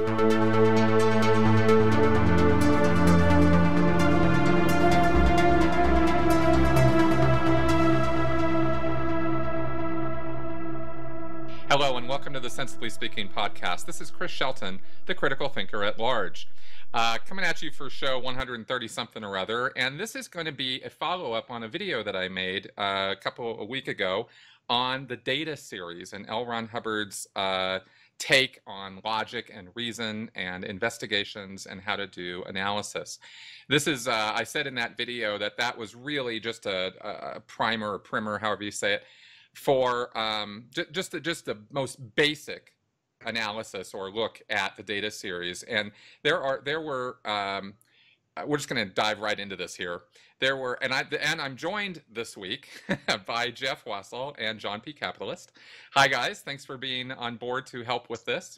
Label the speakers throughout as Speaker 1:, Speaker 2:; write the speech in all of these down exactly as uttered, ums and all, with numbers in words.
Speaker 1: Hello and welcome to the Sensibly Speaking podcast. This is Chris Shelton, the critical thinker at large, uh, coming at you for show one hundred thirty something or other. And this is going to be a follow-up on a video that I made uh, a couple a week ago on the data series and L. Ron Hubbard's uh, take on logic and reason and investigations and how to do analysis. This is, uh, I said in that video that that was really just a, a primer or primer, however you say it, for um, j just the, just the most basic analysis or look at the data series. And there are there were um, we're just going to dive right into this here. There were and I and I'm joined this week by Jeff Wasel and John P. Capitalist. Hi guys, thanks for being on board to help with this.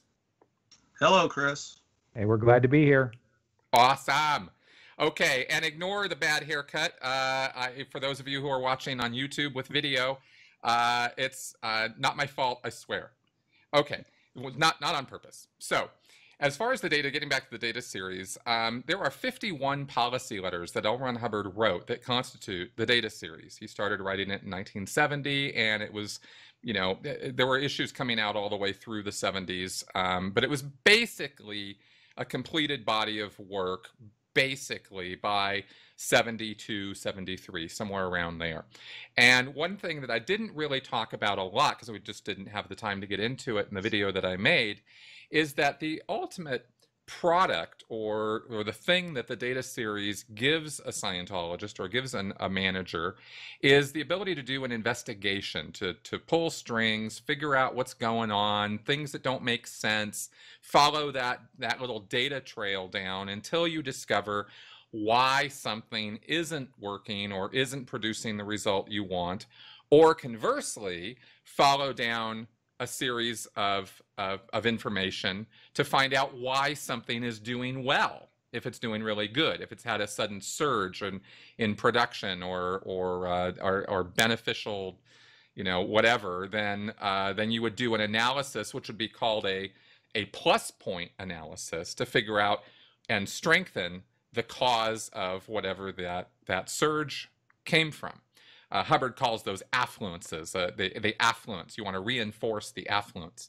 Speaker 2: Hello, Chris.
Speaker 3: Hey, we're glad to be here.
Speaker 1: Awesome. Okay, and ignore the bad haircut. Uh, I, for those of you who are watching on YouTube with video. Uh, it's uh, not my fault, I swear. Okay, well, not, not on purpose. So, as far as the data, getting back to the data series, um, there are fifty-one policy letters that L. Ron Hubbard wrote that constitute the data series. He started writing it in nineteen seventy, and it was, you know, there were issues coming out all the way through the seventies, um, but it was basically a completed body of work, basically by seventy-two, seventy-three, somewhere around there. And one thing that I didn't really talk about a lot, because we just didn't have the time to get into it in the video that I made, is that the ultimate product or, or the thing that the data series gives a Scientologist or gives an, a manager is the ability to do an investigation, to, to pull strings, figure out what's going on, things that don't make sense, follow that, that little data trail down until you discover why something isn't working or isn't producing the result you want, or conversely, follow down a series of, of, of information to find out why something is doing well, if it's doing really good, if it's had a sudden surge in, in production or, or, uh, or, or beneficial, you know, whatever, then, uh, then you would do an analysis, which would be called a, a plus point analysis to figure out and strengthen the cause of whatever that, that surge came from. Uh, Hubbard calls those affluences, uh, the, the affluence. You want to reinforce the affluence.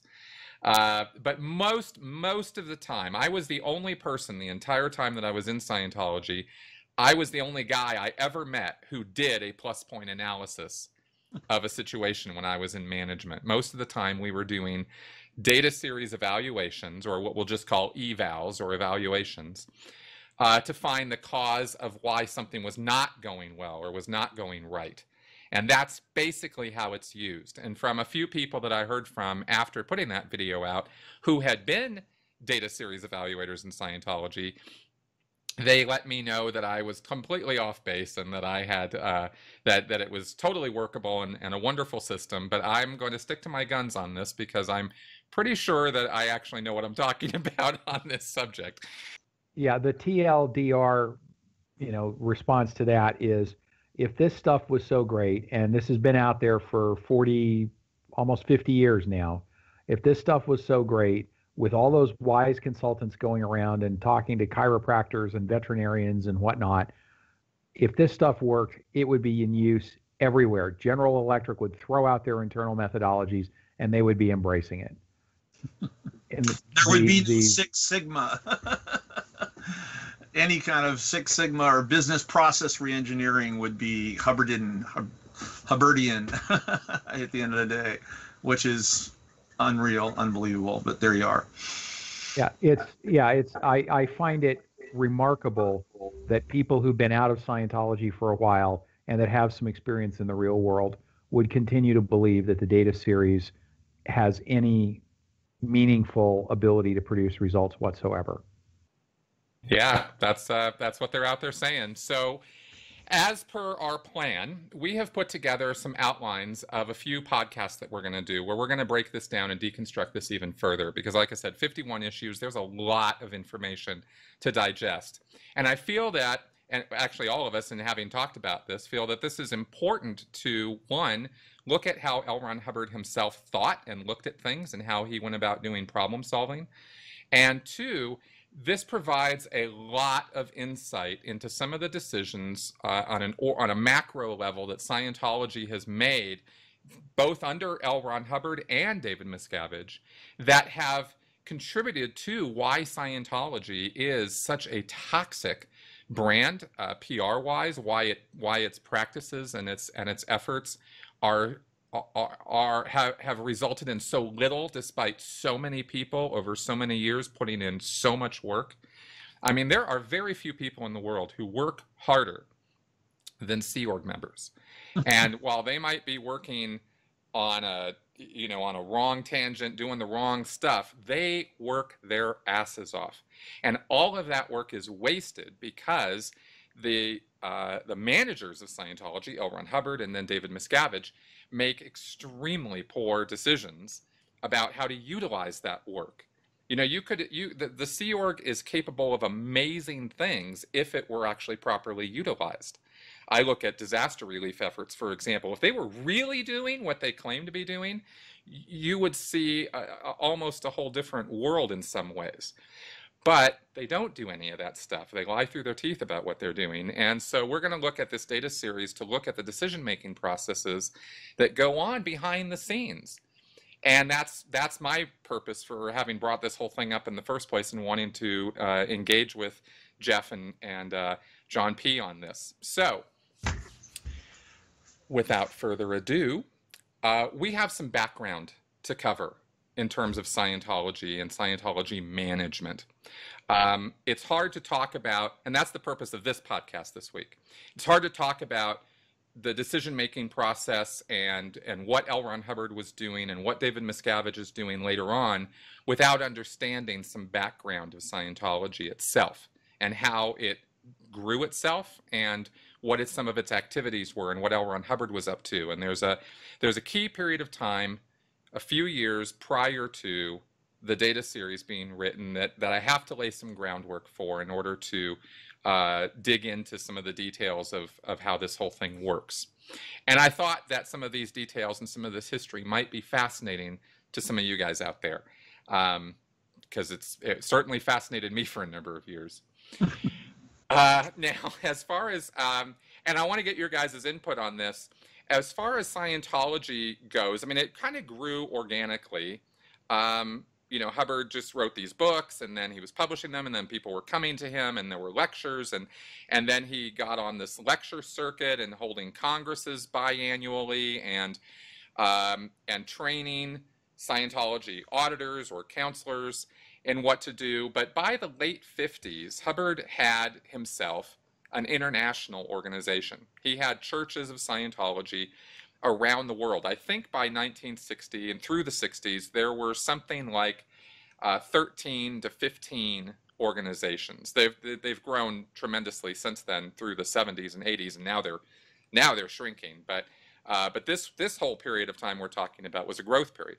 Speaker 1: Uh, but most, most of the time, I was the only person the entire time that I was in Scientology, I was the only guy I ever met who did a plus point analysis of a situation when I was in management. Most of the time we were doing data series evaluations, or what we'll just call evals or evaluations, Uh, to find the cause of why something was not going well or was not going right. And that's basically how it's used. And from a few people that I heard from after putting that video out who had been data series evaluators in Scientology, they let me know that I was completely off base and that I had, uh, that, that it was totally workable and, and a wonderful system. But I'm going to stick to my guns on this because I'm pretty sure that I actually know what I'm talking about on this subject.
Speaker 3: Yeah, the T L D R, you know, response to that is, if this stuff was so great, and this has been out there for forty, almost fifty years now, if this stuff was so great, with all those wise consultants going around and talking to chiropractors and veterinarians and whatnot, if this stuff worked, it would be in use everywhere. General Electric would throw out their internal methodologies, and they would be embracing it. And the,
Speaker 2: there would be
Speaker 3: the,
Speaker 2: Six Sigma. Any kind of Six Sigma or business process reengineering would be Hubbardian, Hubbardian at the end of the day, which is unreal, unbelievable. But there you are.
Speaker 3: Yeah, it's yeah, it's I, I find it remarkable that people who've been out of Scientology for a while and that have some experience in the real world would continue to believe that the data series has any meaningful ability to produce results whatsoever.
Speaker 1: Yeah, that's uh, that's what they're out there saying. So as per our plan, we have put together some outlines of a few podcasts that we're going to do where we're going to break this down and deconstruct this even further. Because like I said, fifty-one issues, there's a lot of information to digest. And I feel that, and actually all of us, in having talked about this, feel that this is important to, one, look at how L. Ron Hubbard himself thought and looked at things and how he went about doing problem solving. And two, this provides a lot of insight into some of the decisions uh, on an or on a macro level that Scientology has made, both under L. Ron Hubbard and David Miscavige, that have contributed to why Scientology is such a toxic brand, uh, P R-wise, why it why its practices and its and its efforts are are, are have, have resulted in so little, despite so many people over so many years putting in so much work. I mean, there are very few people in the world who work harder than Sea Org members. And while they might be working on a you know on a wrong tangent, doing the wrong stuff, they work their asses off. And all of that work is wasted because the uh, the managers of Scientology, L. Ron Hubbard and then David Miscavige, make extremely poor decisions about how to utilize that work. You know, you could you the, the Sea Org is capable of amazing things if it were actually properly utilized. I look at disaster relief efforts, for example. If they were really doing what they claim to be doing, you would see a, a, almost a whole different world in some ways. But they don't do any of that stuff. They lie through their teeth about what they're doing. And so we're going to look at this data series to look at the decision-making processes that go on behind the scenes. And that's that's my purpose for having brought this whole thing up in the first place and wanting to uh, engage with Jeff and, and uh, John P. on this. So without further ado, uh, we have some background to cover in terms of Scientology and Scientology management. Um, it's hard to talk about, and that's the purpose of this podcast this week. It's hard to talk about the decision-making process and, and what L. Ron Hubbard was doing and what David Miscavige is doing later on without understanding some background of Scientology itself and how it grew itself and what it, some of its activities were and what L. Ron Hubbard was up to. And there's a, there's a key period of time, a few years prior to the data series being written, that, that I have to lay some groundwork for in order to uh, dig into some of the details of, of how this whole thing works. And I thought that some of these details and some of this history might be fascinating to some of you guys out there, um, because it's it certainly fascinated me for a number of years. uh, now, as far as, um, and I want to get your guys' input on this, as far as Scientology goes, I mean, it kind of grew organically. Um, you know, Hubbard just wrote these books, and then he was publishing them, and then people were coming to him, and there were lectures, and and then he got on this lecture circuit and holding congresses biannually, and um, and training Scientology auditors or counselors in what to do. But by the late fifties, Hubbard had himself an international organization. He had churches of Scientology around the world. I think by nineteen sixty and through the sixties, there were something like uh, thirteen to fifteen organizations. They've they've grown tremendously since then through the seventies and eighties, and now they're now they're shrinking. But uh, but this this whole period of time we're talking about was a growth period.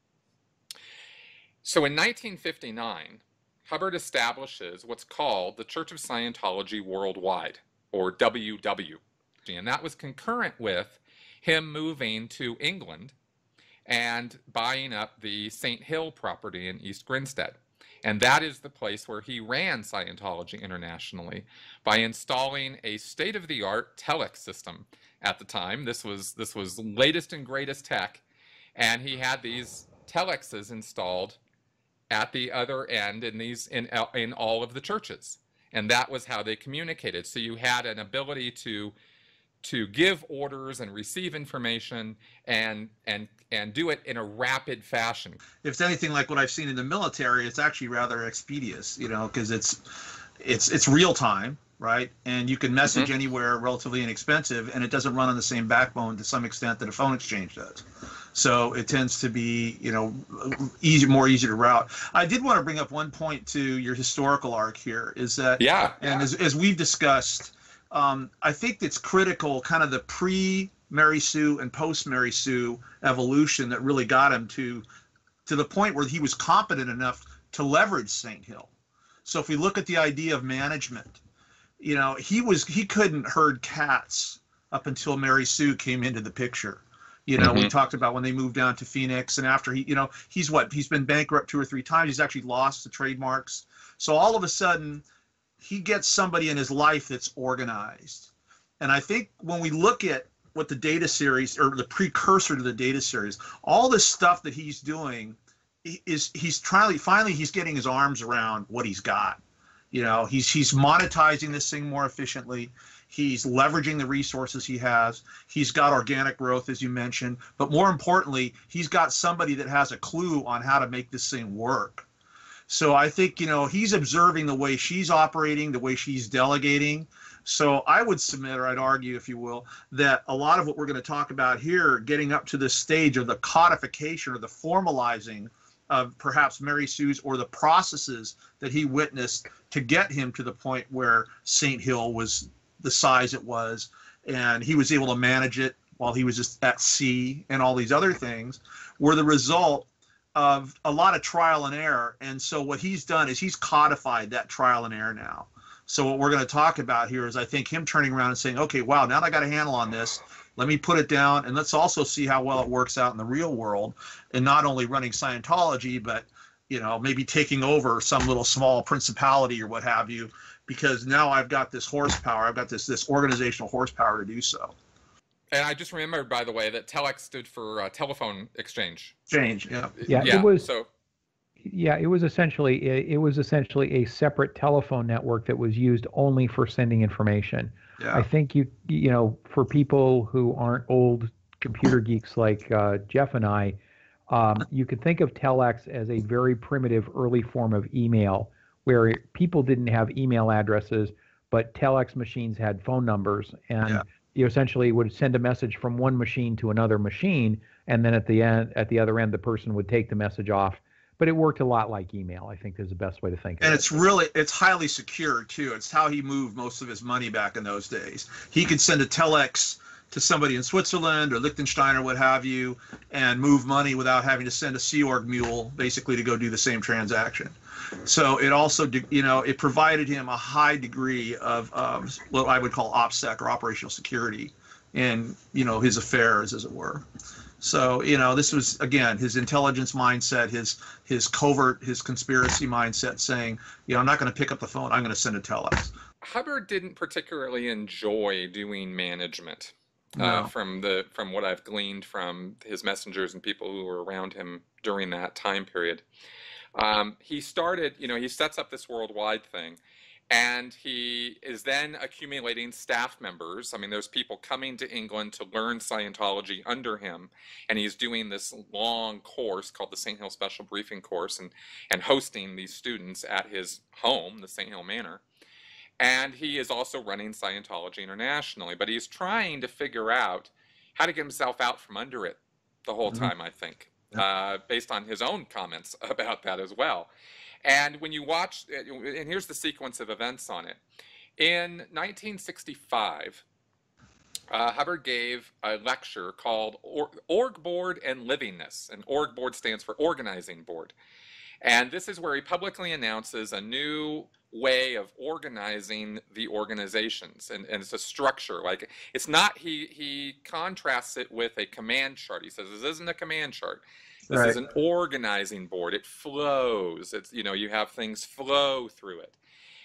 Speaker 1: So in nineteen fifty-nine, Hubbard establishes what's called the Church of Scientology Worldwide, or W W, and that was concurrent with him moving to England and buying up the Saint Hill property in East Grinstead. And that is the place where he ran Scientology internationally by installing a state-of-the-art telex system at the time. This was, this was latest and greatest tech, and he had these telexes installed at the other end in, these, in, in all of the churches. And that was how they communicated. So you had an ability to to give orders and receive information and and and do it in a rapid fashion.
Speaker 2: If it's anything like what I've seen in the military, it's actually rather expeditious, you know, because it's it's it's real time, right? And you can message mm-hmm. anywhere relatively inexpensive, and it doesn't run on the same backbone to some extent that a phone exchange does. So it tends to be, you know, easy, more easy to route. I did want to bring up one point to your historical arc here, is that,
Speaker 1: yeah,
Speaker 2: and
Speaker 1: yeah.
Speaker 2: as as we've discussed, Um, I think it's critical, kind of the pre-Mary Sue and post-Mary Sue evolution that really got him to to the point where he was competent enough to leverage Saint Hill. So if we look at the idea of management, you know, he was he couldn't herd cats up until Mary Sue came into the picture. You know,
Speaker 1: Mm-hmm.
Speaker 2: we talked about when they moved down to Phoenix, and after he, you know, he's what? He's been bankrupt two or three times. He's actually lost the trademarks. So all of a sudden, he gets somebody in his life that's organized. And I think when we look at what the data series, or the precursor to the data series, all this stuff that he's doing is he's trying, finally he's getting his arms around what he's got. You know, he's he's monetizing this thing more efficiently. He's leveraging the resources he has. He's got organic growth, as you mentioned. But more importantly, he's got somebody that has a clue on how to make this thing work. So I think, you know, he's observing the way she's operating, the way she's delegating. So I would submit, or I'd argue, if you will, that a lot of what we're going to talk about here, getting up to this stage of the codification or the formalizing of perhaps Mary Sue's, or the processes that he witnessed to get him to the point where Saint Hill was the size it was, and he was able to manage it while he was just at sea, and all these other things, were the result of a lot of trial and error. And so what he's done is he's codified that trial and error now. So what we're going to talk about here is, I think, him turning around and saying, okay, wow, now that I got a handle on this, let me put it down, and let's also see how well it works out in the real world, and not only running Scientology, but, you know, maybe taking over some little small principality or what have you, because now I've got this horsepower, I've got this this organizational horsepower to do so.
Speaker 1: And I just remembered, by the way, that telex stood for uh, telephone exchange.
Speaker 2: Change, yeah.
Speaker 3: Yeah,
Speaker 1: yeah
Speaker 3: it was.
Speaker 1: So,
Speaker 3: Yeah, it was essentially it, it was essentially a separate telephone network that was used only for sending information.
Speaker 2: Yeah.
Speaker 3: I think you you know, for people who aren't old computer geeks like uh, Jeff and I, um, you could think of telex as a very primitive early form of email, where it, people didn't have email addresses, but telex machines had phone numbers, and
Speaker 2: Yeah.
Speaker 3: you essentially would send a message from one machine to another machine, and then at the end, at the other end, the person would take the message off. But it worked a lot like email, I think, is the best way to think of it.
Speaker 2: And it's really, it's highly secure too. It's how he moved most of his money back in those days. He could send a telex to somebody in Switzerland or Liechtenstein or what have you, and move money without having to send a Sea Org mule basically to go do the same transaction. So it also, you know, it provided him a high degree of um, what I would call OPSEC, or operational security, in, you know, his affairs, as it were. So, you know, this was, again, his intelligence mindset, his his covert, his conspiracy mindset, saying, you know, I'm not going to pick up the phone, I'm going to send a telex.
Speaker 1: Hubbard didn't particularly enjoy doing management.
Speaker 2: No.
Speaker 1: Uh, from the from what I've gleaned from his messengers and people who were around him during that time period. Um, he started, you know, he sets up this worldwide thing, and he is then accumulating staff members. I mean, there's people coming to England to learn Scientology under him, and he's doing this long course called the Saint Hill Special Briefing Course, and, and hosting these students at his home, the Saint Hill Manor. And he is also running Scientology internationally, but he's trying to figure out how to get himself out from under it the whole time, I think, uh, based on his own comments about that as well. And when you watch, and here's the sequence of events on it. In nineteen sixty-five, uh, Hubbard gave a lecture called Or Org Board and Livingness. And Org Board stands for Organizing Board. And this is where he publicly announces a new way of organizing the organizations, and, and it's a structure. Like, it's not, he he contrasts it with a command chart. He says this isn't a command chart, this
Speaker 2: Right.
Speaker 1: is an organizing board. It flows. It's, you know, you have things flow through it.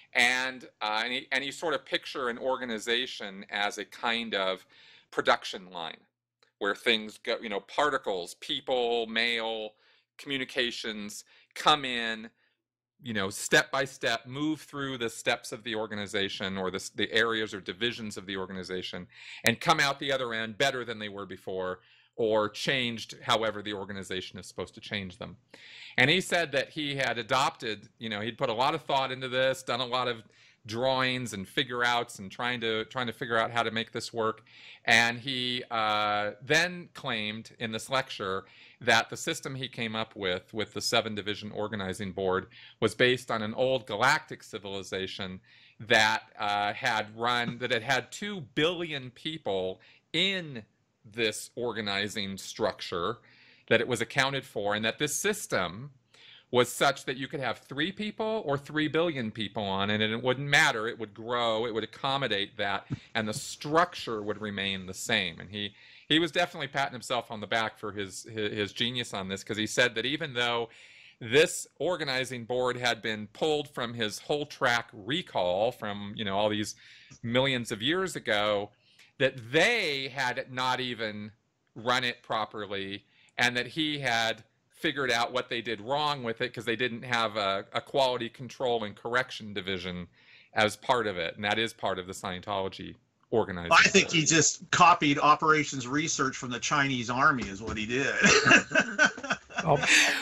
Speaker 1: And uh, and, he, and you sort of picture an organization as a kind of production line where things go, you know, particles, people, mail, communications come in, you know, step by step, move through the steps of the organization, or the, the areas or divisions of the organization, and come out the other end better than they were before, or changed however the organization is supposed to change them. And he said that he had adopted, you know, he'd put a lot of thought into this, done a lot of drawings and figure outs, and trying to trying to figure out how to make this work. And he uh, then claimed in this lecture that the system he came up with, with the seven division organizing board, was based on an old galactic civilization that uh, had run, that had had two billion people in this organizing structure, that it was accounted for, and that this system was such that you could have three people or three billion people on it, and it wouldn't matter. It would grow, it would accommodate that, and the structure would remain the same. And he he was definitely patting himself on the back for his his, his genius on this, because he said that even though this organizing board had been pulled from his whole track recall from, you know, all these millions of years ago, that they had not even run it properly, and that he had figured out what they did wrong with it because they didn't have a, a quality control and correction division as part of it. And that is part of the Scientology organizing.
Speaker 2: I think he just copied operations research from the Chinese army is what he did.
Speaker 3: Oh.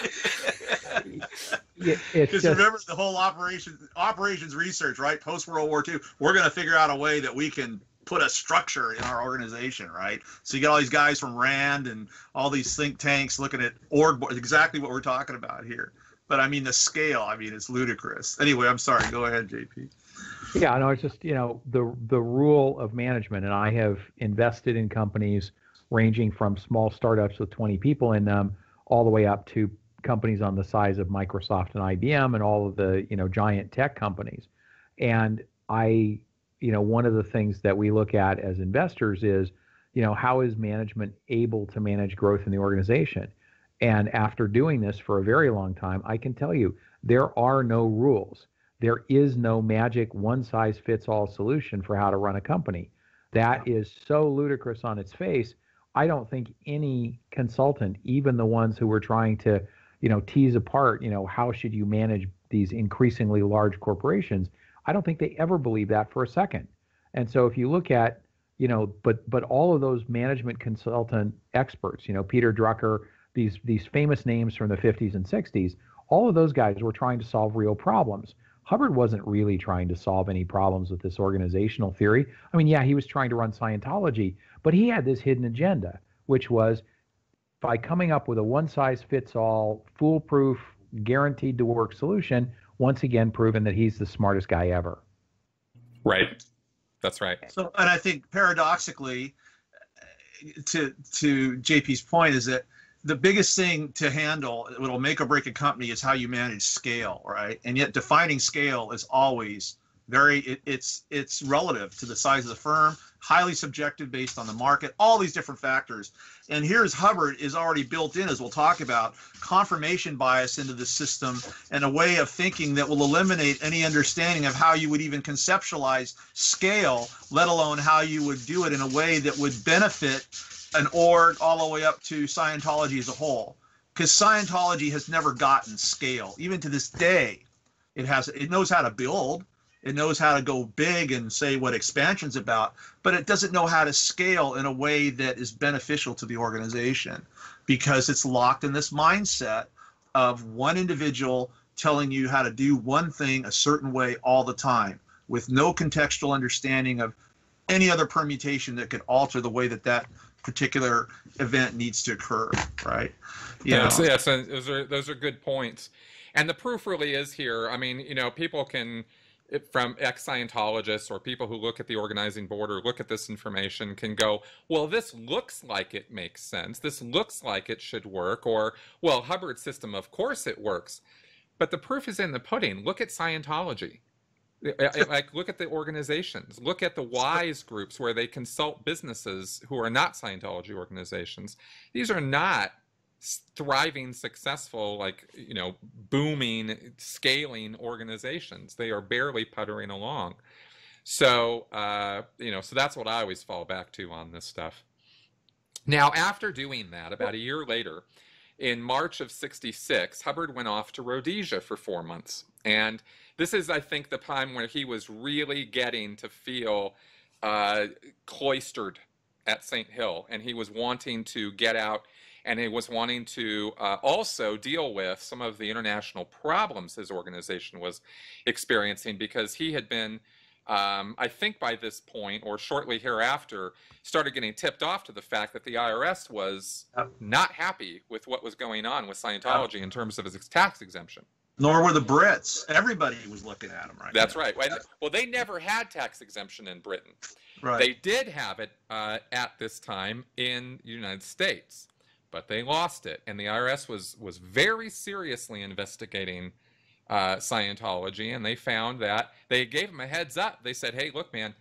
Speaker 3: Yeah, it's
Speaker 2: just, just remember the whole operation, operations research, right? Post World War Two, we're going to figure out a way that we can put a structure in our organization, right? So you get all these guys from RAND and all these think tanks looking at org board, exactly what we're talking about here. But I mean, the scale, I mean, it's ludicrous. Anyway, I'm sorry. Go ahead, J P.
Speaker 3: Yeah, no, it's just, you know, the the rule of management, and I have invested in companies ranging from small startups with twenty people in them all the way up to companies on the size of Microsoft and I B M and all of the, you know, giant tech companies. And I, you know, one of the things that we look at as investors is, you know, how is management able to manage growth in the organization? And after doing this for a very long time, I can tell you there are no rules. There is no magic one-size-fits-all solution for how to run a company. That is so ludicrous on its face. I don't think any consultant, even the ones who were trying to, you know, tease apart, you know, how should you manage these increasingly large corporations, I don't think they ever believe that for a second. And so if you look at, you know, but but all of those management consultant experts, you know, Peter Drucker, these these famous names from the fifties and sixties, all of those guys were trying to solve real problems. Hubbard wasn't really trying to solve any problems with this organizational theory. I mean, yeah, he was trying to run Scientology, but he had this hidden agenda, which was by coming up with a one-size-fits-all, foolproof, guaranteed to work solution, once again proven that he's the smartest guy ever.
Speaker 1: Right. That's right.
Speaker 2: So, and I think paradoxically, to to J P's point, is that the biggest thing to handle, what'll make or break a company, is how you manage scale, right? And yet defining scale is always very, it, it's it's relative to the size of the firm, highly subjective based on the market, all these different factors. And here's Hubbard is already built in, as we'll talk about, confirmation bias into the system and a way of thinking that will eliminate any understanding of how you would even conceptualize scale, let alone how you would do it in a way that would benefit an org all the way up to Scientology as a whole. Because Scientology has never gotten scale. Even to this day, it has. It knows how to build. It knows how to go big and say what expansion's about, but it doesn't know how to scale in a way that is beneficial to the organization, because it's locked in this mindset of one individual telling you how to do one thing a certain way all the time, with no contextual understanding of any other permutation that could alter the way that that particular event needs to occur, right? You
Speaker 1: yes,
Speaker 2: know.
Speaker 1: yes, those are those are good points, and the proof really is here. I mean, you know, people can, from ex-Scientologists or people who look at the organizing board or look at this information, can go, well, this looks like it makes sense. This looks like it should work. Or, well, Hubbard's system, of course it works. But the proof is in the pudding. Look at Scientology. Like, look at the organizations. Look at the WISE groups where they consult businesses who are not Scientology organizations. These are not thriving, successful, like, you know, booming, scaling organizations. They are barely puttering along. So, uh, you know, so that's what I always fall back to on this stuff. Now, after doing that, about a year later, in March of sixty-six, Hubbard went off to Rhodesia for four months. And this is, I think, the time where he was really getting to feel uh, cloistered at Saint Hill. And he was wanting to get out, and he was wanting to uh, also deal with some of the international problems his organization was experiencing, because he had been, um, I think by this point, or shortly hereafter, started getting tipped off to the fact that the I R S was not happy with what was going on with Scientology in terms of his tax exemption.
Speaker 2: Nor were the Brits. Everybody was looking at him right
Speaker 1: That's
Speaker 2: now.
Speaker 1: right. Well, they never had tax exemption in Britain.
Speaker 2: Right.
Speaker 1: They did have it uh, at this time in the United States, but they lost it. And the I R S was, was very seriously investigating uh, Scientology, and they found that they gave him a heads up. They said, hey, look, man,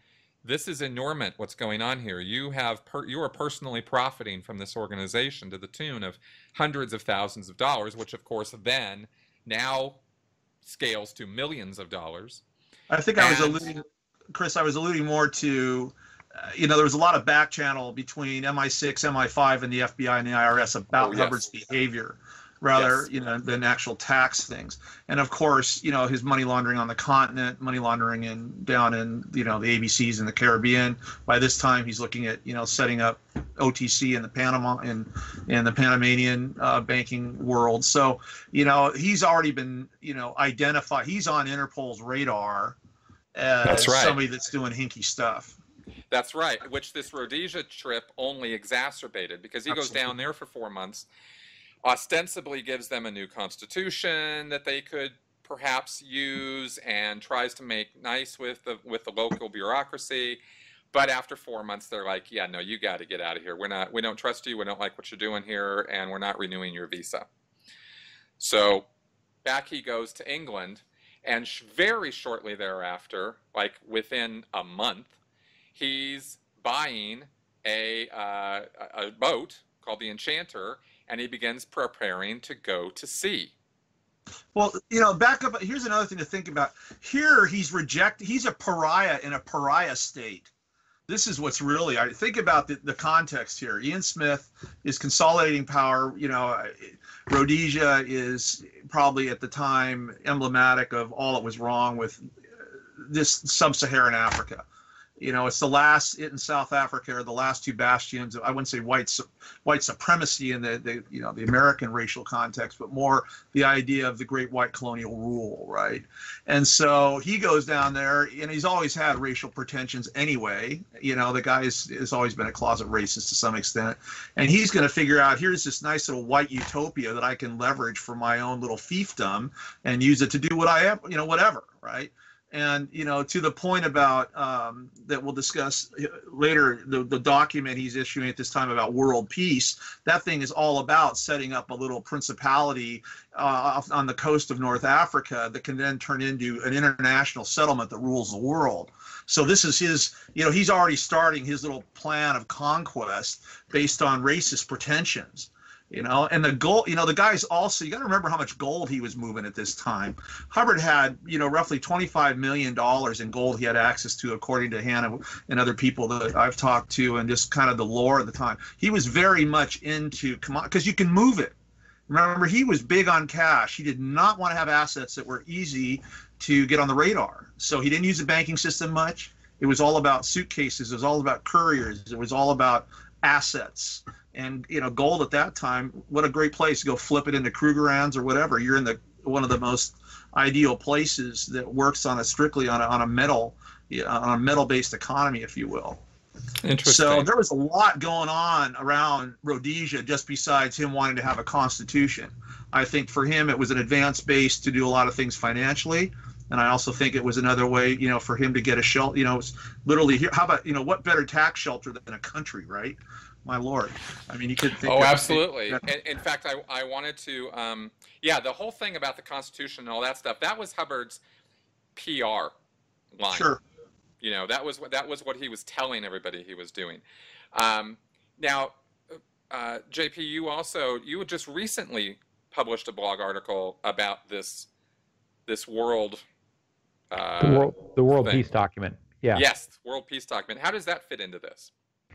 Speaker 1: this is enormous what's going on here. You have per, you are personally profiting from this organization to the tune of hundreds of thousands of dollars, which of course then now scales to millions of dollars.
Speaker 2: I think and, I was alluding, Chris, I was alluding more to, uh, you know, there was a lot of back channel between M I six, M I five, and the F B I and the I R S about oh, yes. Hubbard's behavior, rather, yes. you know, than actual tax things. And of course, you know, his money laundering on the continent, money laundering in down in, you know, the A B Cs in the Caribbean. By this time, he's looking at, you know, setting up O T C in the Panama in in the Panamanian uh, banking world. So, you know, he's already been, you know, identified. He's on Interpol's radar as that's right. somebody that's doing hinky stuff.
Speaker 1: That's right. Which this Rhodesia trip only exacerbated, because he Absolutely. goes down there for four months. Ostensibly gives them a new constitution that they could perhaps use, and tries to make nice with the with the local bureaucracy. But after four months, they're like, "Yeah, no, you got to get out of here. We're not. We don't trust you. We don't like what you're doing here, and we're not renewing your visa." So back he goes to England, and sh very shortly thereafter, like within a month, he's buying a uh, a boat called the Enchanter, and he begins preparing to go to sea.
Speaker 2: Well, you know, back up. Here's another thing to think about. Here, he's rejected. He's a pariah in a pariah state. This is what's really. I think about the, the context here. Ian Smith is consolidating power. You know, Rhodesia is probably at the time emblematic of all that was wrong with this sub-Saharan Africa. You know, it's the last, it in South Africa are the last two bastions of, I wouldn't say white white supremacy in the, the, you know, the American racial context, but more the idea of the great white colonial rule, right? And so he goes down there, and he's always had racial pretensions anyway. You know, the guy is, has always been a closet racist to some extent. And he's going to figure out, here's this nice little white utopia that I can leverage for my own little fiefdom and use it to do what I am, you know, whatever, right? And, you know, to the point about um, that we'll discuss later, the, the document he's issuing at this time about world peace, that thing is all about setting up a little principality uh, on the coast of North Africa that can then turn into an international settlement that rules the world. So this is his, you know, he's already starting his little plan of conquest based on racist pretensions. You know, and the gold, you know, the guy's also, you got to remember how much gold he was moving at this time. Hubbard had, you know, roughly twenty-five million dollars in gold he had access to, according to Hannah and other people that I've talked to, and just kind of the lore of the time. He was very much into, because you can move it. Remember, he was big on cash. He did not want to have assets that were easy to get on the radar. So he didn't use the banking system much. It was all about suitcases. It was all about couriers. It was all about assets. And, you know, gold at that time, what a great place to go flip it into Krugerrands or whatever. You're in the one of the most ideal places that works on a strictly on a, on a metal, on a metal-based economy, if you will.
Speaker 1: Interesting.
Speaker 2: So there was a lot going on around Rhodesia just besides him wanting to have a constitution. I think for him it was an advanced base to do a lot of things financially. And I also think it was another way, you know, for him to get a shelter, you know, literally here. How about, you know, what better tax shelter than a country, right? My Lord. I mean, you could think.
Speaker 1: Oh,
Speaker 2: of,
Speaker 1: absolutely. In, in fact, I, I wanted to, um, yeah, the whole thing about the Constitution and all that stuff, that was Hubbard's P R line.
Speaker 2: Sure.
Speaker 1: You know, that was what that was what he was telling everybody he was doing. Um, now, uh, J P, you also, you had just recently published a blog article about this this world. Uh,
Speaker 3: the world, the world
Speaker 1: thing.
Speaker 3: peace document. Yeah.
Speaker 1: Yes, world peace document. How does that fit into this?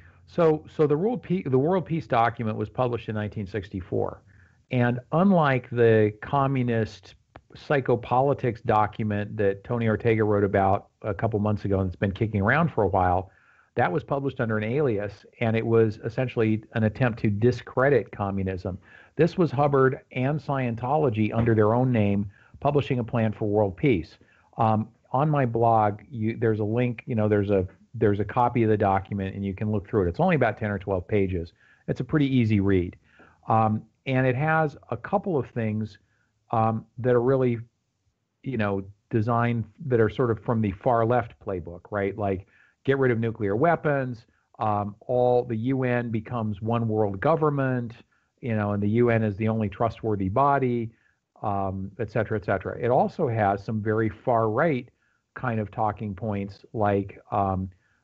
Speaker 3: So, so the world peace, the world peace document was published in nineteen sixty-four, and unlike the communist psychopolitics document that Tony Ortega wrote about a couple months ago and it's been kicking around for a while, that was published under an alias, and it was essentially an attempt to discredit communism. This was Hubbard and Scientology under their own name publishing a plan for world peace. Um, on my blog, you, there's a link. You know, there's a there's a copy of the document, and you can look through it. It's only about ten or twelve pages. It's a pretty easy read. Um, and it has a couple of things um, that are really, you know, designed, that are sort of from the far left playbook, right? Like, get rid of nuclear weapons, um, all the U N becomes one world government, you know, and the U N is the only trustworthy body, um, et cetera, et cetera. It also has some very far right kind of talking points, like um,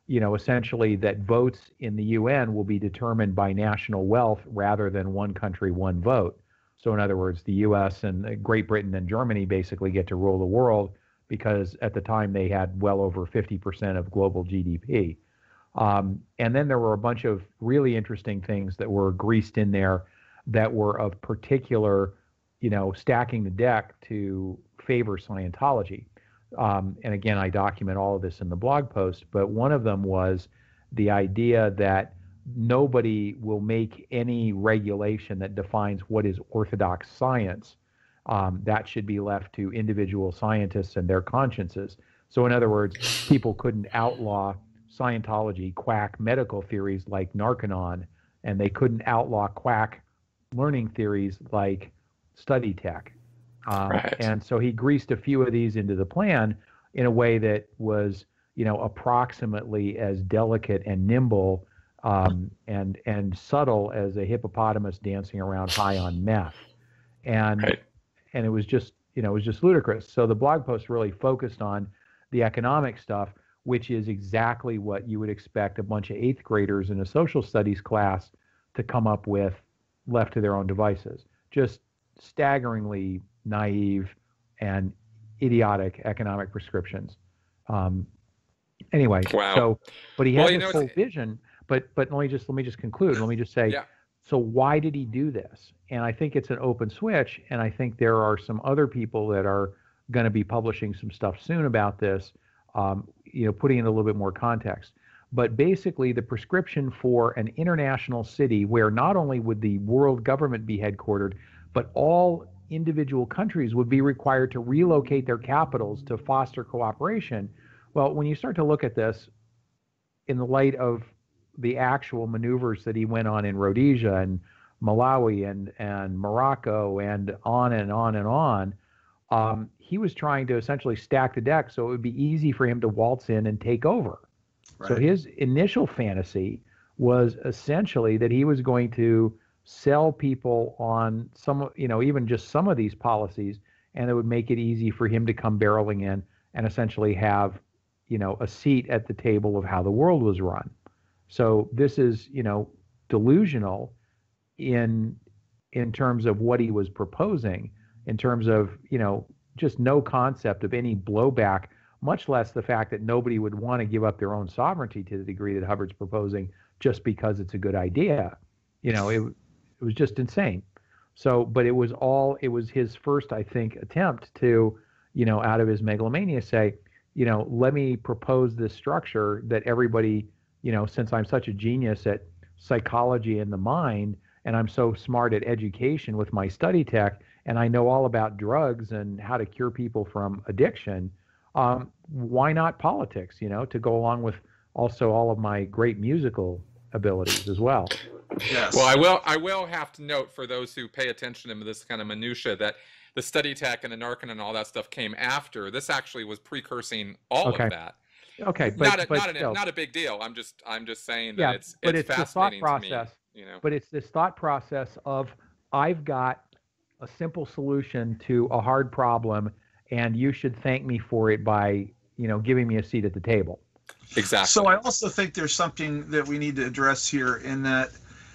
Speaker 3: you know, essentially that votes in the U N will be determined by national wealth rather than one country, one vote. So in other words, the U S and Great Britain and Germany basically get to rule the world because at the time they had well over fifty percent of global G D P. Um, and then there were a bunch of really interesting things that were greased in there that were of particular, you know, stacking the deck to favor Scientology. Um, and again, I document all of this in the blog post, but one of them was the idea that nobody will make any regulation that defines what is orthodox science. Um, that should be left to individual scientists and their consciences. So in other words, people couldn't outlaw Scientology quack medical theories like Narcanon, and they couldn't outlaw quack learning theories like study tech. Um,
Speaker 1: Right.
Speaker 3: And so he greased a few of these into the plan in a way that was, you know, approximately as delicate and nimble um, and and subtle as a hippopotamus dancing around high on meth. And
Speaker 1: Right.
Speaker 3: and it was just, you know, it was just ludicrous. So the blog post really focused on the economic stuff, which is exactly what you would expect a bunch of eighth graders in a social studies class to come up with left to their own devices. Just staggeringly naive and idiotic economic prescriptions. Um, anyway,
Speaker 1: Wow.
Speaker 3: so, but he had
Speaker 1: Well, you
Speaker 3: this
Speaker 1: know,
Speaker 3: whole vision, but, but let me just, let me just conclude. Let me just say,
Speaker 1: Yeah.
Speaker 3: so why did he do this? And I think it's an open switch. And I think there are some other people that are going to be publishing some stuff soon about this, um, you know, putting in a little bit more context. But basically the prescription for an international city where not only would the world government be headquartered, but all individual countries would be required to relocate their capitals to foster cooperation. Well, when you start to look at this in the light of the actual maneuvers that he went on in Rhodesia and Malawi and, and Morocco and on and on and on, um, he was trying to essentially stack the deck so it would be easy for him to waltz in and take over.
Speaker 2: Right.
Speaker 3: So his initial fantasy was essentially that he was going to sell people on some, you know, even just some of these policies, and it would make it easy for him to come barreling in and essentially have, you know, a seat at the table of how the world was run. So this is, you know, delusional in in terms of what he was proposing, in terms of, you know, just no concept of any blowback, much less the fact that nobody would want to give up their own sovereignty to the degree that Hubbard's proposing just because it's a good idea. You know, it it was just insane. So, but it was all, it was his first, I think, attempt to, you know, out of his megalomania say, you know, let me propose this structure that everybody, you know, since I'm such a genius at psychology and the mind, and I'm so smart at education with my study tech, and I know all about drugs and how to cure people from addiction, um, why not politics, you know, to go along with also all of my great musical abilities as well.
Speaker 2: Yes.
Speaker 1: Well, I will. I will have to note for those who pay attention to this kind of minutia that the study tech and the Narcan and all that stuff came after. This actually was precursing all
Speaker 3: Okay.
Speaker 1: of that.
Speaker 3: Okay, but
Speaker 1: not a,
Speaker 3: but
Speaker 1: not, a,
Speaker 3: still.
Speaker 1: not a big deal. I'm just I'm just saying that
Speaker 3: Yeah,
Speaker 1: it's
Speaker 3: but
Speaker 1: it's,
Speaker 3: it's the thought
Speaker 1: fascinating
Speaker 3: process.
Speaker 1: to me. You know.
Speaker 3: But it's this thought process of I've got a simple solution to a hard problem, and you should thank me for it by, you know, giving me a seat at the table.
Speaker 1: Exactly.
Speaker 2: So I also think there's something that we need to address here in that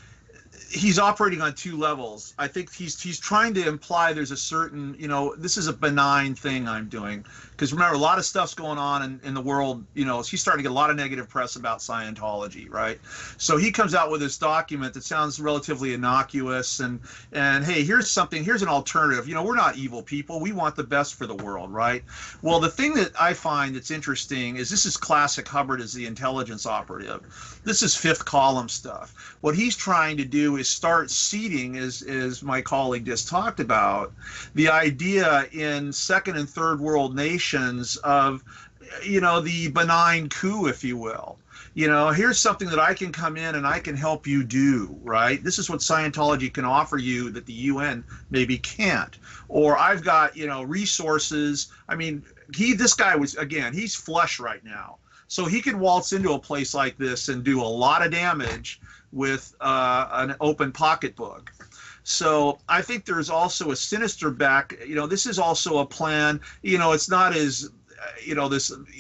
Speaker 2: he's operating on two levels. I think he's he's trying to imply there's a certain, you know, this is a benign thing I'm doing. Because remember, a lot of stuff's going on in, in the world, you know, he's starting to get a lot of negative press about Scientology, right? So he comes out with this document that sounds relatively innocuous and, and hey, here's something, here's an alternative. You know, we're not evil people. We want the best for the world, right? Well, the thing that I find that's interesting is this is classic Hubbard as the intelligence operative. This is fifth column stuff. What he's trying to do is start seeding, as, as my colleague just talked about, the idea in second and third world nations of, you know, the benign coup, if you will. You know, here's something that I can come in and I can help you do, right? This is what Scientology can offer you that the U N maybe can't. Or I've got, you know, resources. I mean, he, this guy was, again, he's flush right now. So he could waltz into a place like this and do a lot of damage with uh, an open pocketbook. So I think there's also a sinister back, you know, this is also a plan, you know, it's not as, you know, this, you know,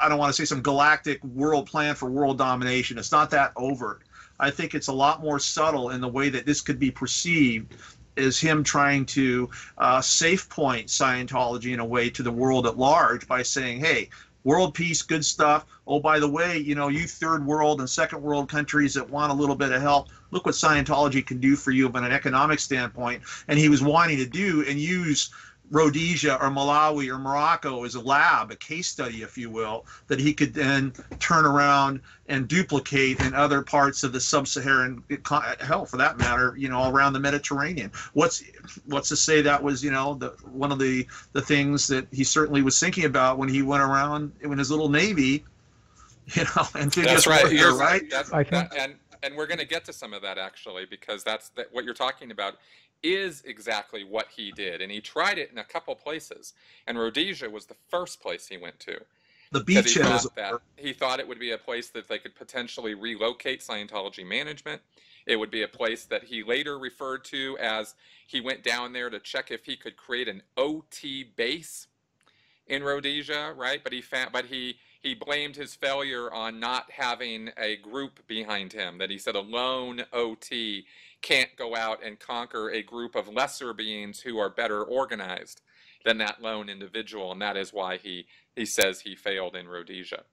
Speaker 2: I don't want to say some galactic world plan for world domination. It's not that overt. I think it's a lot more subtle in the way that this could be perceived as him trying to uh, safe point Scientology in a way to the world at large by saying, hey, world peace, good stuff. Oh, by the way, you know, you third world and second world countries that want a little bit of help, look what Scientology can do for you from an economic standpoint. And he was wanting to do and use Rhodesia or Malawi or Morocco as a lab, a case study, if you will, that he could then turn around and duplicate in other parts of the sub-Saharan, hell, for that matter, you know, all around the Mediterranean. What's what's to say that was, you know, the one of the the things that he certainly was thinking about when he went around in his little navy, you know, and
Speaker 1: that's right,
Speaker 2: warfare, right?
Speaker 1: That's,
Speaker 3: I think,
Speaker 1: that, and and we're going to get to some of that actually, because that's that, what you're talking about is exactly what he did, and he tried it in a couple places, and Rhodesia was the first place he went to.
Speaker 2: The
Speaker 1: He
Speaker 2: beachhead
Speaker 1: thought,
Speaker 2: is
Speaker 1: that, he thought it would be a place that they could potentially relocate Scientology management. It would be a place that he later referred to as, he went down there to check if he could create an O T base in Rhodesia, right? But he found, but he he blamed his failure on not having a group behind him, that he said a lone O T can't go out and conquer a group of lesser beings who are better organized than that lone individual, and that is why he he says he failed in Rhodesia,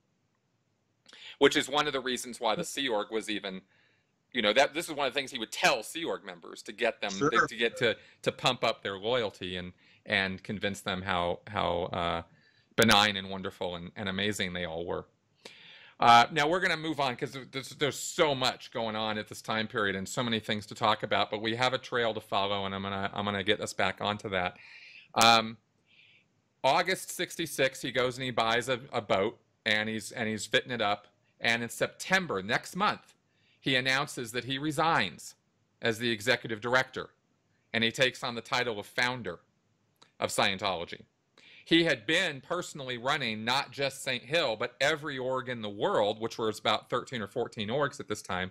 Speaker 1: which is one of the reasons why the Sea Org was even, you know, that this is one of the things he would tell Sea Org members to get them
Speaker 2: Sure.
Speaker 1: to get to to pump up their loyalty and and convince them how how uh, benign and wonderful and, and amazing they all were. Uh, now we're going to move on because there's, there's so much going on at this time period and so many things to talk about, but we have a trail to follow, and I'm gonna I'm gonna get us back onto that. Um, August sixty-six, he goes and he buys a, a boat, and he's and he's fitting it up, and in September next month, he announces that he resigns as the executive director, and he takes on the title of founder of Scientology. He had been personally running not just Saint Hill, but every org in the world, which was about thirteen or fourteen orgs at this time,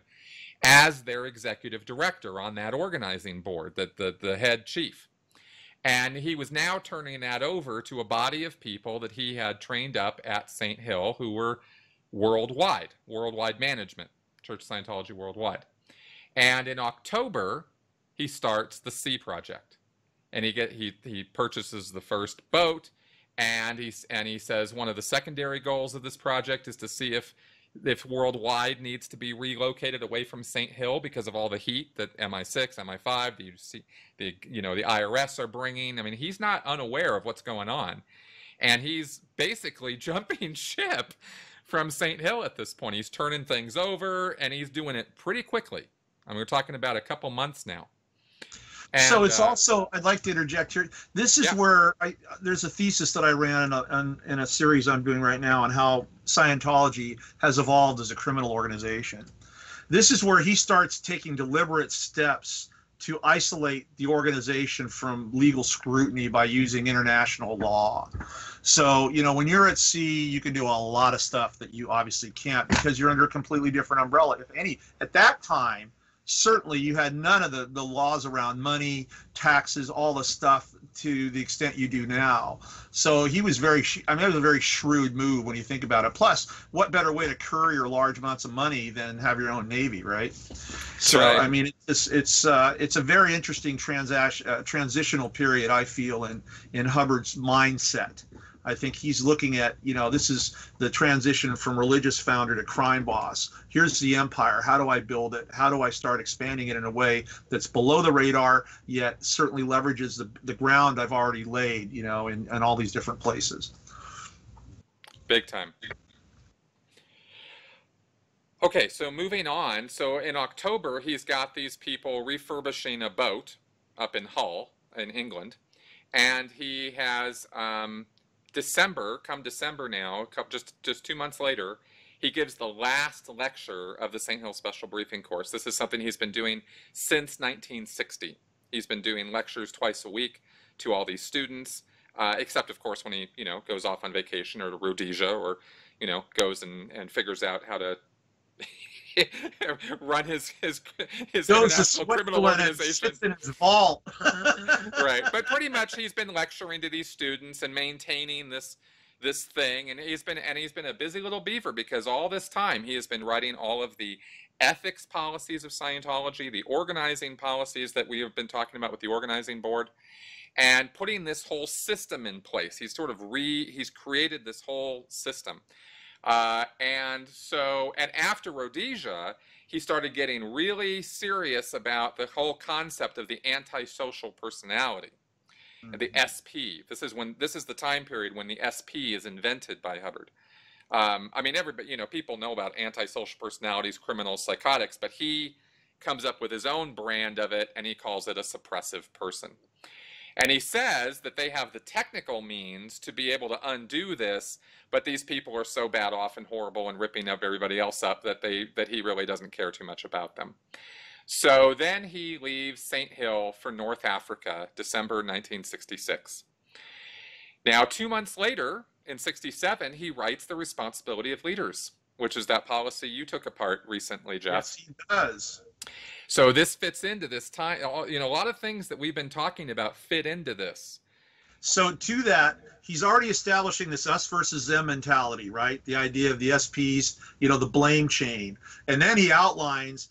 Speaker 1: as their executive director on that organizing board, the, the, the head chief. And he was now turning that over to a body of people that he had trained up at Saint Hill who were worldwide, worldwide management, Church of Scientology worldwide. And in October, he starts the Sea Project. And he, get, he, he purchases the first boat. And he, and he says one of the secondary goals of this project is to see if, if worldwide needs to be relocated away from Saint Hill because of all the heat that M I six, M I five, the, the, you know, the I R S are bringing. I mean, he's not unaware of what's going on. And he's basically jumping ship from Saint Hill at this point. He's turning things over, and he's doing it pretty quickly. I mean, we're talking about a couple months now. And,
Speaker 2: so it's
Speaker 1: uh,
Speaker 2: also, I'd like to interject here. This is
Speaker 1: yeah.
Speaker 2: where I, there's a thesis that I ran in a, in, in a series I'm doing right now on how Scientology has evolved as a criminal organization. This is where he starts taking deliberate steps to isolate the organization from legal scrutiny by using international law. So, you know, when you're at sea, you can do a lot of stuff that you obviously can't because you're under a completely different umbrella. If any, at that time, certainly you had none of the, the laws around money, taxes, all the stuff to the extent you do now. So he was very, I mean, it was a very shrewd move when you think about it. Plus, what better way to courier large amounts of money than have your own Navy, right? So,
Speaker 1: right.
Speaker 2: I mean, it's it's uh, it's a very interesting transaction, uh, transitional period, I feel, in, in Hubbard's mindset. I think he's looking at, you know, this is the transition from religious founder to crime boss. Here's the empire. How do I build it? How do I start expanding it in a way that's below the radar, yet certainly leverages the, the ground I've already laid, you know, in, in all these different places.
Speaker 1: Big time. Okay, so moving on. So in October, he's got these people refurbishing a boat up in Hull, in England, and he has... Um, December, come December now, just, just two months later, he gives the last lecture of the Saint Hill Special Briefing Course. This is something he's been doing since nineteen sixty. He's been doing lectures twice a week to all these students, uh, except, of course, when he, you know, goes off on vacation or to Rhodesia or, you know, goes and, and figures out how to run his his his
Speaker 2: Goes
Speaker 1: international criminal organization
Speaker 2: in his vault.
Speaker 1: Right, but pretty much he's been lecturing to these students and maintaining this this thing, and he's been and he's been a busy little beaver, because all this time he has been writing all of the ethics policies of Scientology, the organizing policies that we have been talking about with the organizing board, and putting this whole system in place. He's sort of re he's created this whole system. Uh, and so, and after Rhodesia, he started getting really serious about the whole concept of the antisocial personality, mm-hmm. the S P. This is when this is the time period when the S P is invented by Hubbard. Um, I mean, everybody, you know, people know about antisocial personalities, criminals, psychotics, but he comes up with his own brand of it, and he calls it a suppressive person. And he says that they have the technical means to be able to undo this, but these people are so bad off and horrible and ripping up everybody else up that they that he really doesn't care too much about them. So then he leaves Saint Hill for North Africa, December nineteen sixty-six. Now, two months later, in sixty-seven, he writes The Responsibility of Leaders, which is that policy you took apart recently, Jeff.
Speaker 2: Yes, he does.
Speaker 1: So this fits into this time. You know, a lot of things that we've been talking about fit into this.
Speaker 2: So to that, he's already establishing this us versus them mentality, right? The idea of the S Ps, you know, the blame chain. And then he outlines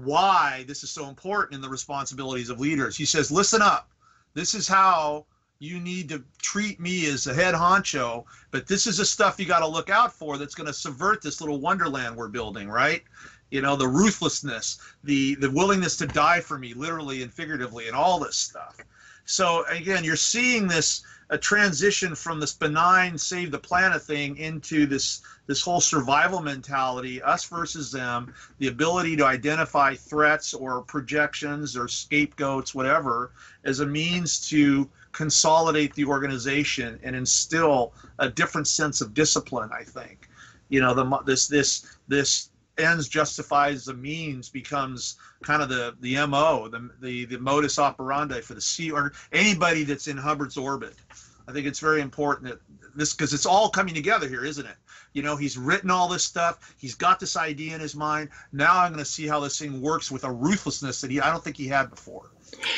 Speaker 2: why this is so important in the responsibilities of leaders. He says, listen up. This is how you need to treat me as a head honcho, but this is the stuff you got to look out for that's going to subvert this little wonderland we're building, right? You know, the ruthlessness, the the willingness to die for me, literally and figuratively, and all this stuff. So again, you're seeing this a transition from this benign save the planet thing into this this whole survival mentality, us versus them, the ability to identify threats or projections or scapegoats, whatever, as a means to consolidate the organization and instill a different sense of discipline. I think, you know, the this this this. ends justifies the means becomes kind of the the M O, the the the modus operandi for the C or anybody that's in Hubbard's orbit. I think it's very important that this, because it's all coming together here, isn't it? You know, he's written all this stuff. He's got this idea in his mind. Now I'm going to see how this thing works with a ruthlessness that he I don't think he had before.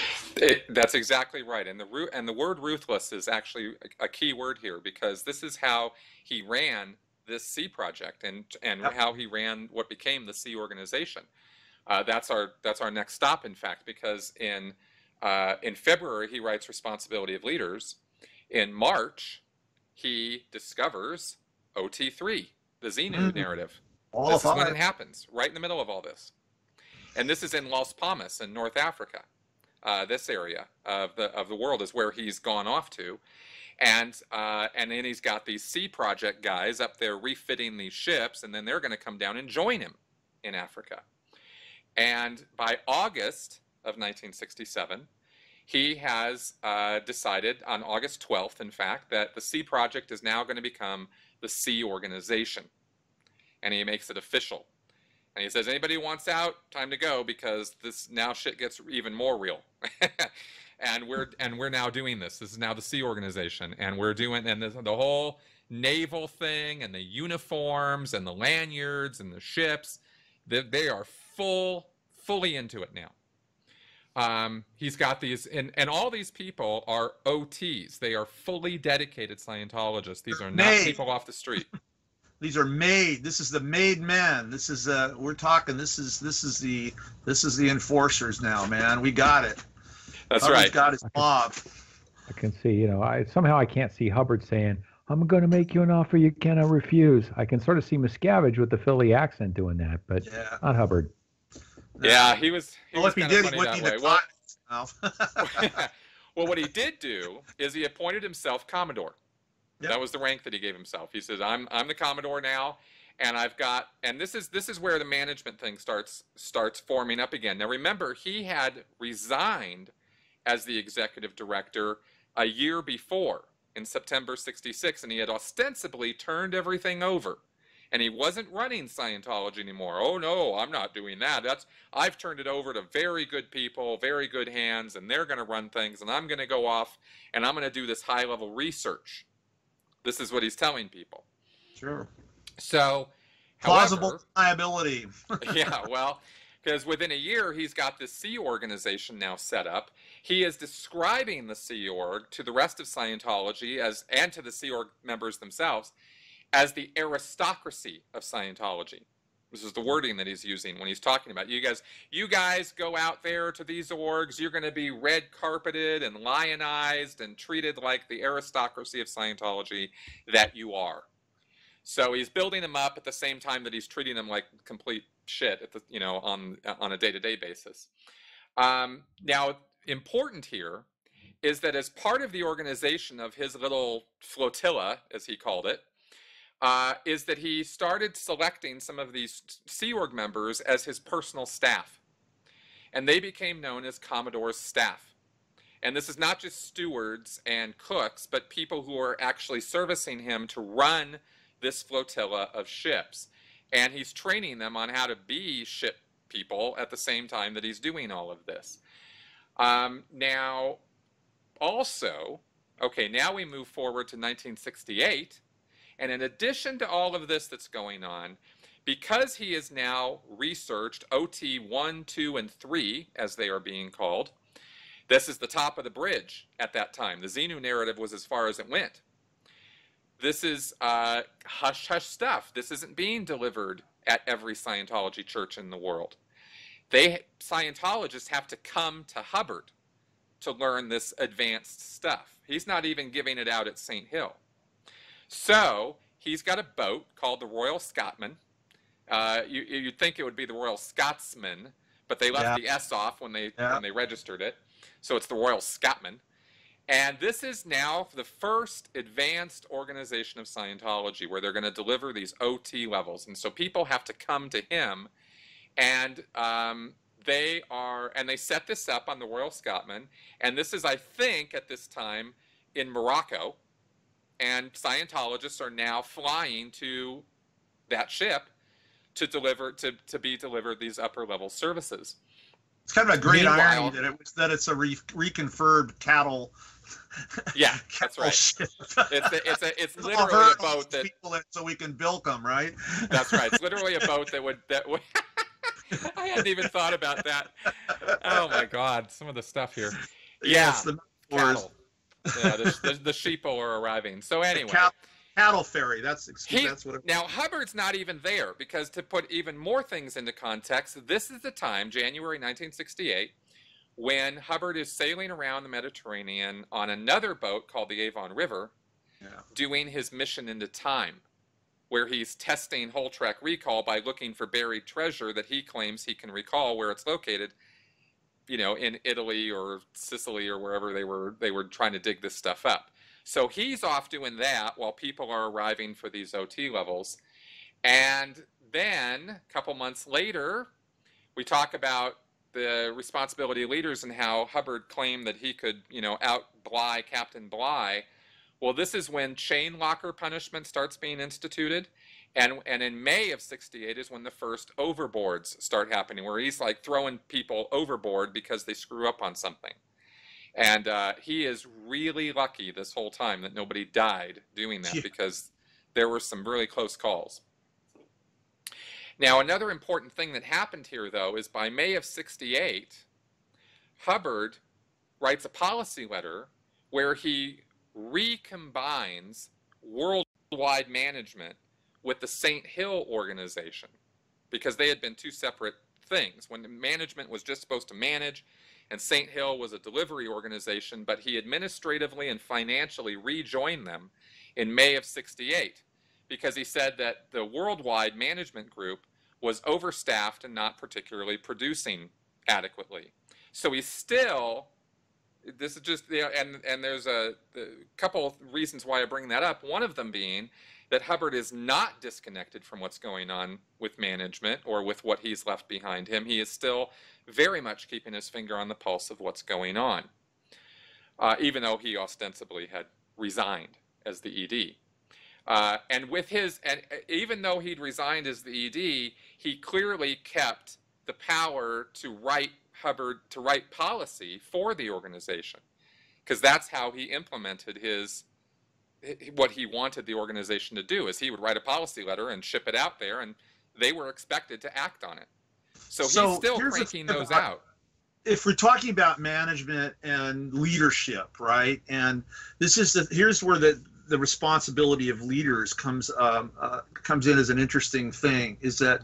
Speaker 1: It, that's exactly right, and the root and the word ruthless is actually a, a key word here, because this is how he ran this C project, and and yep. how he ran what became the C organization. Uh, that's our that's our next stop, in fact, because in uh, in February he writes Responsibility of Leaders. In March, he discovers O T three, the Xenu mm-hmm. narrative. All this is when it happens, right in the middle of all this, and this is in Las Palmas in North Africa. Uh, this area of the of the world is where he's gone off to. And uh, and then he's got these Sea Project guys up there refitting these ships, and then they're going to come down and join him in Africa. And by August of nineteen sixty-seven, he has uh, decided, on August twelfth, in fact, that the Sea Project is now going to become the Sea Organization. And he makes it official. And he says, anybody who wants out, time to go, because this now shit gets even more real. And we're and we're now doing this. This is now the Sea Organization, and we're doing and the, the whole naval thing, and the uniforms, and the lanyards, and the ships. They, they are full, fully into it now. Um, he's got these, and and all these people are O Ts. They are fully dedicated Scientologists. These are not made. people off the street.
Speaker 2: These are made. This is the made men. This is uh, we're talking. This is this is the this is the enforcers now, man. We got it.
Speaker 1: That's
Speaker 2: Hubbard's
Speaker 1: right.
Speaker 2: got his mob.
Speaker 3: I can see, you know, I somehow I can't see Hubbard saying, I'm going to make you an offer you cannot refuse. I can sort of see Miscavige with the Philly accent doing that, but
Speaker 2: yeah.
Speaker 3: not Hubbard.
Speaker 1: Yeah, he was. He
Speaker 2: well,
Speaker 1: was
Speaker 2: if he did,
Speaker 1: funny
Speaker 2: he wouldn't
Speaker 1: that
Speaker 2: need
Speaker 1: way.
Speaker 2: the
Speaker 1: well, well, what he did do is he appointed himself Commodore. Yep. That was the rank that he gave himself. He says, I'm I'm the Commodore now, and I've got, and this is this is where the management thing starts starts forming up again. Now remember, he had resigned as the executive director a year before, in September sixty-six, and he had ostensibly turned everything over, and he wasn't running Scientology anymore. Oh no, I'm not doing that. That's I've turned it over to very good people, very good hands, and they're going to run things, and I'm going to go off and I'm going to do this high-level research. This is what he's telling people.
Speaker 2: Sure.
Speaker 1: So,
Speaker 2: plausible deniability.
Speaker 1: Yeah, well, Because within a year, he's got this Sea organization now set up. He is describing the Sea Org to the rest of Scientology as, and to the Sea Org members themselves as the aristocracy of Scientology. This is the wording that he's using when he's talking about you guys. You guys go out there to these orgs. You're going to be red carpeted and lionized and treated like the aristocracy of Scientology that you are. So he's building them up at the same time that he's treating them like complete shit at the, you know, on on a day-to-day basis. Um, now, important here is that as part of the organization of his little flotilla, as he called it, uh, is that he started selecting some of these Sea Org members as his personal staff. And they became known as Commodore's staff. And this is not just stewards and cooks, but people who are actually servicing him to run this flotilla of ships. And he's training them on how to be ship people at the same time that he's doing all of this. Um, now, also, okay, now we move forward to nineteen sixty-eight. And in addition to all of this that's going on, because he has now researched O T one, two, and three, as they are being called, this is the top of the bridge at that time. The Xenu narrative was as far as it went. This is uh, hush-hush stuff. This isn't being delivered at every Scientology church in the world. They, Scientologists have to come to Hubbard to learn this advanced stuff. He's not even giving it out at Saint Hill. So he's got a boat called the Royal Scotsman. Uh, you, you'd think it would be the Royal Scotsman, but they left
Speaker 2: yeah.
Speaker 1: the S off when they,
Speaker 2: yeah.
Speaker 1: when they registered it. So it's the Royal Scotsman. And this is now the first advanced organization of Scientology where they're going to deliver these O T levels. And so people have to come to him, and um, they are, and they set this up on the Royal Scotsman. And this is, I think, at this time in Morocco. And Scientologists are now flying to that ship to deliver, to, to be delivered these upper level services.
Speaker 2: It's kind of a great
Speaker 1: Meanwhile,
Speaker 2: irony that it was that it's a re reconfirmed cattle.
Speaker 1: Yeah, that's
Speaker 2: cattle
Speaker 1: right.
Speaker 2: Ship.
Speaker 1: It's a, it's a, it's
Speaker 2: It's
Speaker 1: literally a boat that.
Speaker 2: People in so we can bilk them, right?
Speaker 1: That's right. It's literally a boat that would that would. I hadn't even thought about that. Oh my God, some of the stuff here. Yeah,
Speaker 2: Yes, the
Speaker 1: cattle. Yeah, the, the, the sheeple are arriving. So anyway.
Speaker 2: The cattle, cattle ferry. That's excuse,
Speaker 1: He,
Speaker 2: that's what. It,
Speaker 1: now Hubbard's not even there, because to put even more things into context, this is the time, January nineteen sixty-eight, when Hubbard is sailing around the Mediterranean on another boat called the Avon River,
Speaker 2: yeah.
Speaker 1: doing his mission into time, where he's testing whole track recall by looking for buried treasure that he claims he can recall where it's located, you know, in Italy or Sicily or wherever they were they were trying to dig this stuff up. So he's off doing that while people are arriving for these O T levels. And then a couple months later, we talk about the responsibility leaders and how Hubbard claimed that he could, you know, out-Bly Captain Bly. Well, this is when chain locker punishment starts being instituted. And, and in May of sixty-eight is when the first overboards start happening, where he's like throwing people overboard because they screw up on something. And uh, he is really lucky this whole time that nobody died doing that,
Speaker 2: Yeah.
Speaker 1: because there were some really close calls. Now, another important thing that happened here, though, is by May of sixty-eight, Hubbard writes a policy letter where he recombines worldwide management with the Saint Hill organization, because they had been two separate things. When the management was just supposed to manage, and Saint Hill was a delivery organization, but he administratively and financially rejoined them in May of sixty-eight, because he said that the worldwide management group was overstaffed and not particularly producing adequately. So he's still, this is just, you know, and, and there's a, a couple of reasons why I bring that up. One of them being that Hubbard is not disconnected from what's going on with management or with what he's left behind him. He is still very much keeping his finger on the pulse of what's going on, uh, even though he ostensibly had resigned as the E D. Uh, and with his, and even though he'd resigned as the E D, he clearly kept the power to write Hubbard, to write policy for the organization, because that's how he implemented his, what he wanted the organization to do, is he would write a policy letter and ship it out there, and they were expected to act on it. So,
Speaker 2: So
Speaker 1: he's still
Speaker 2: here's the
Speaker 1: cranking
Speaker 2: thing
Speaker 1: those
Speaker 2: about-
Speaker 1: out.
Speaker 2: If we're talking about management and leadership, right? And this is the here's where the the responsibility of leaders comes um, uh, comes in as an interesting thing. Is that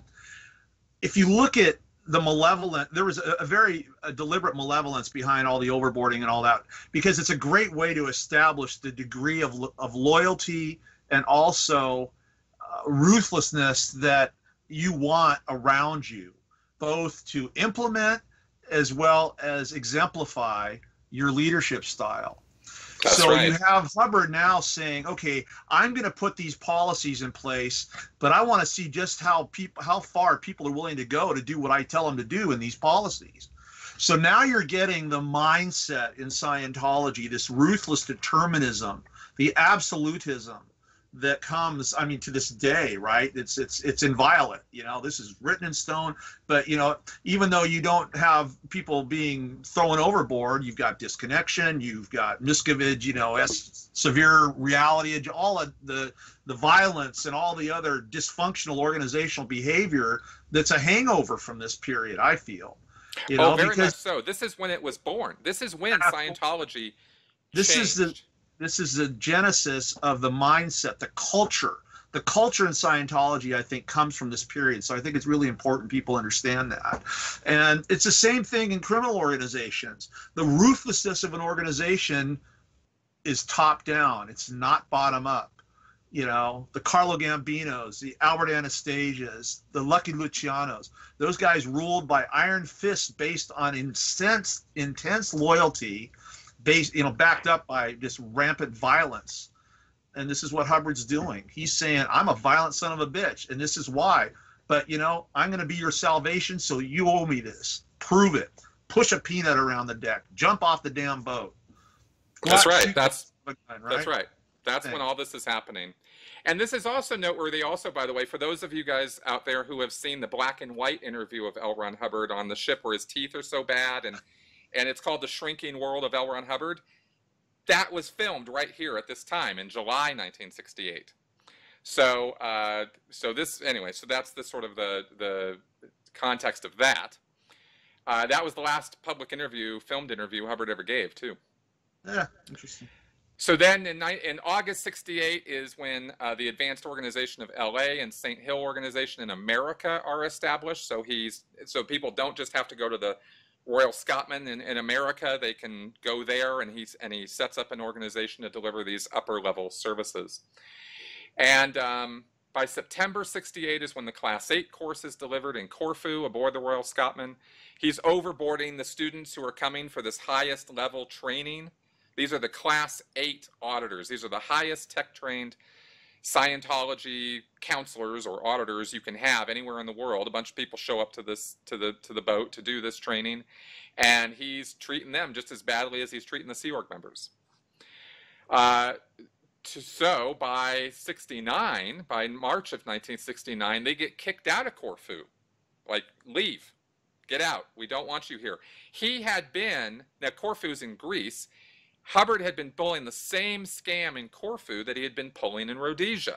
Speaker 2: if you look at the malevolent, there was a, a very a deliberate malevolence behind all the overboarding and all that, because it's a great way to establish the degree of of loyalty and also uh, ruthlessness that you want around you, both to implement as well as exemplify your leadership style.
Speaker 1: That's
Speaker 2: so
Speaker 1: right.
Speaker 2: you have Hubbard now saying, okay, I'm going to put these policies in place, but I want to see just how people, how far people are willing to go to do what I tell them to do in these policies. So now you're getting the mindset in Scientology, this ruthless determinism, the absolutism that comes, I mean, to this day, right? It's it's it's inviolate. You know, this is written in stone. But you know, even though you don't have people being thrown overboard, you've got disconnection, you've got misgivage, you know, es- severe reality, all of the the violence and all the other dysfunctional organizational behavior that's a hangover from this period. I feel. You know,
Speaker 1: oh, very
Speaker 2: because
Speaker 1: much so. This is when it was born. This is when Scientology
Speaker 2: this
Speaker 1: changed.
Speaker 2: is the This is the genesis of the mindset, the culture. The culture in Scientology, I think, comes from this period. So I think it's really important people understand that. And it's the same thing in criminal organizations. The ruthlessness of an organization is top down. It's not bottom up. You know, the Carlo Gambinos, the Albert Anastasias, the Lucky Lucianos, those guys ruled by iron fists based on intense, intense loyalty, based, you know, backed up by just rampant violence. And this is what Hubbard's doing. He's saying, I'm a violent son of a bitch, and this is why. But, you know, I'm going to be your salvation, so you owe me this. Prove it. Push a peanut around the deck. Jump off the damn boat.
Speaker 1: That's
Speaker 2: Watch
Speaker 1: right.
Speaker 2: shoot
Speaker 1: That's
Speaker 2: the gun,
Speaker 1: That's right. That's
Speaker 2: Thanks.
Speaker 1: when all this is happening. And this is also noteworthy also, by the way, for those of you guys out there who have seen the black and white interview of L. Ron Hubbard on the ship where his teeth are so bad, and and it's called The Shrinking World of L. Ron Hubbard. That was filmed right here at this time in July nineteen sixty-eight. So, uh, so this, anyway, so that's the sort of the, the context of that. Uh, that was the last public interview, filmed interview Hubbard ever gave, too.
Speaker 2: Yeah, interesting.
Speaker 1: So then in, in August sixty-eight is when uh, the Advanced Organization of L A and Saint Hill Organization in America are established. So he's so people don't just have to go to the Royal Scotsman in, in America. They can go there, and he's and he sets up an organization to deliver these upper level services. And um, by September sixty-eight is when the Class eight course is delivered in Corfu aboard the Royal Scotsman. He's overboarding the students who are coming for this highest level training. These are the Class eight auditors. These are the highest tech-trained Scientology counselors or auditors you can have anywhere in the world. A bunch of people show up to this to the to the boat to do this training, and he's treating them just as badly as he's treating the Sea Org members. Uh, to, so by sixty-nine, by March of nineteen sixty-nine, they get kicked out of Corfu. Like, leave, get out. We don't want you here. He had been, now Corfu's in Greece. Hubbard had been pulling the same scam in Corfu that he had been pulling in Rhodesia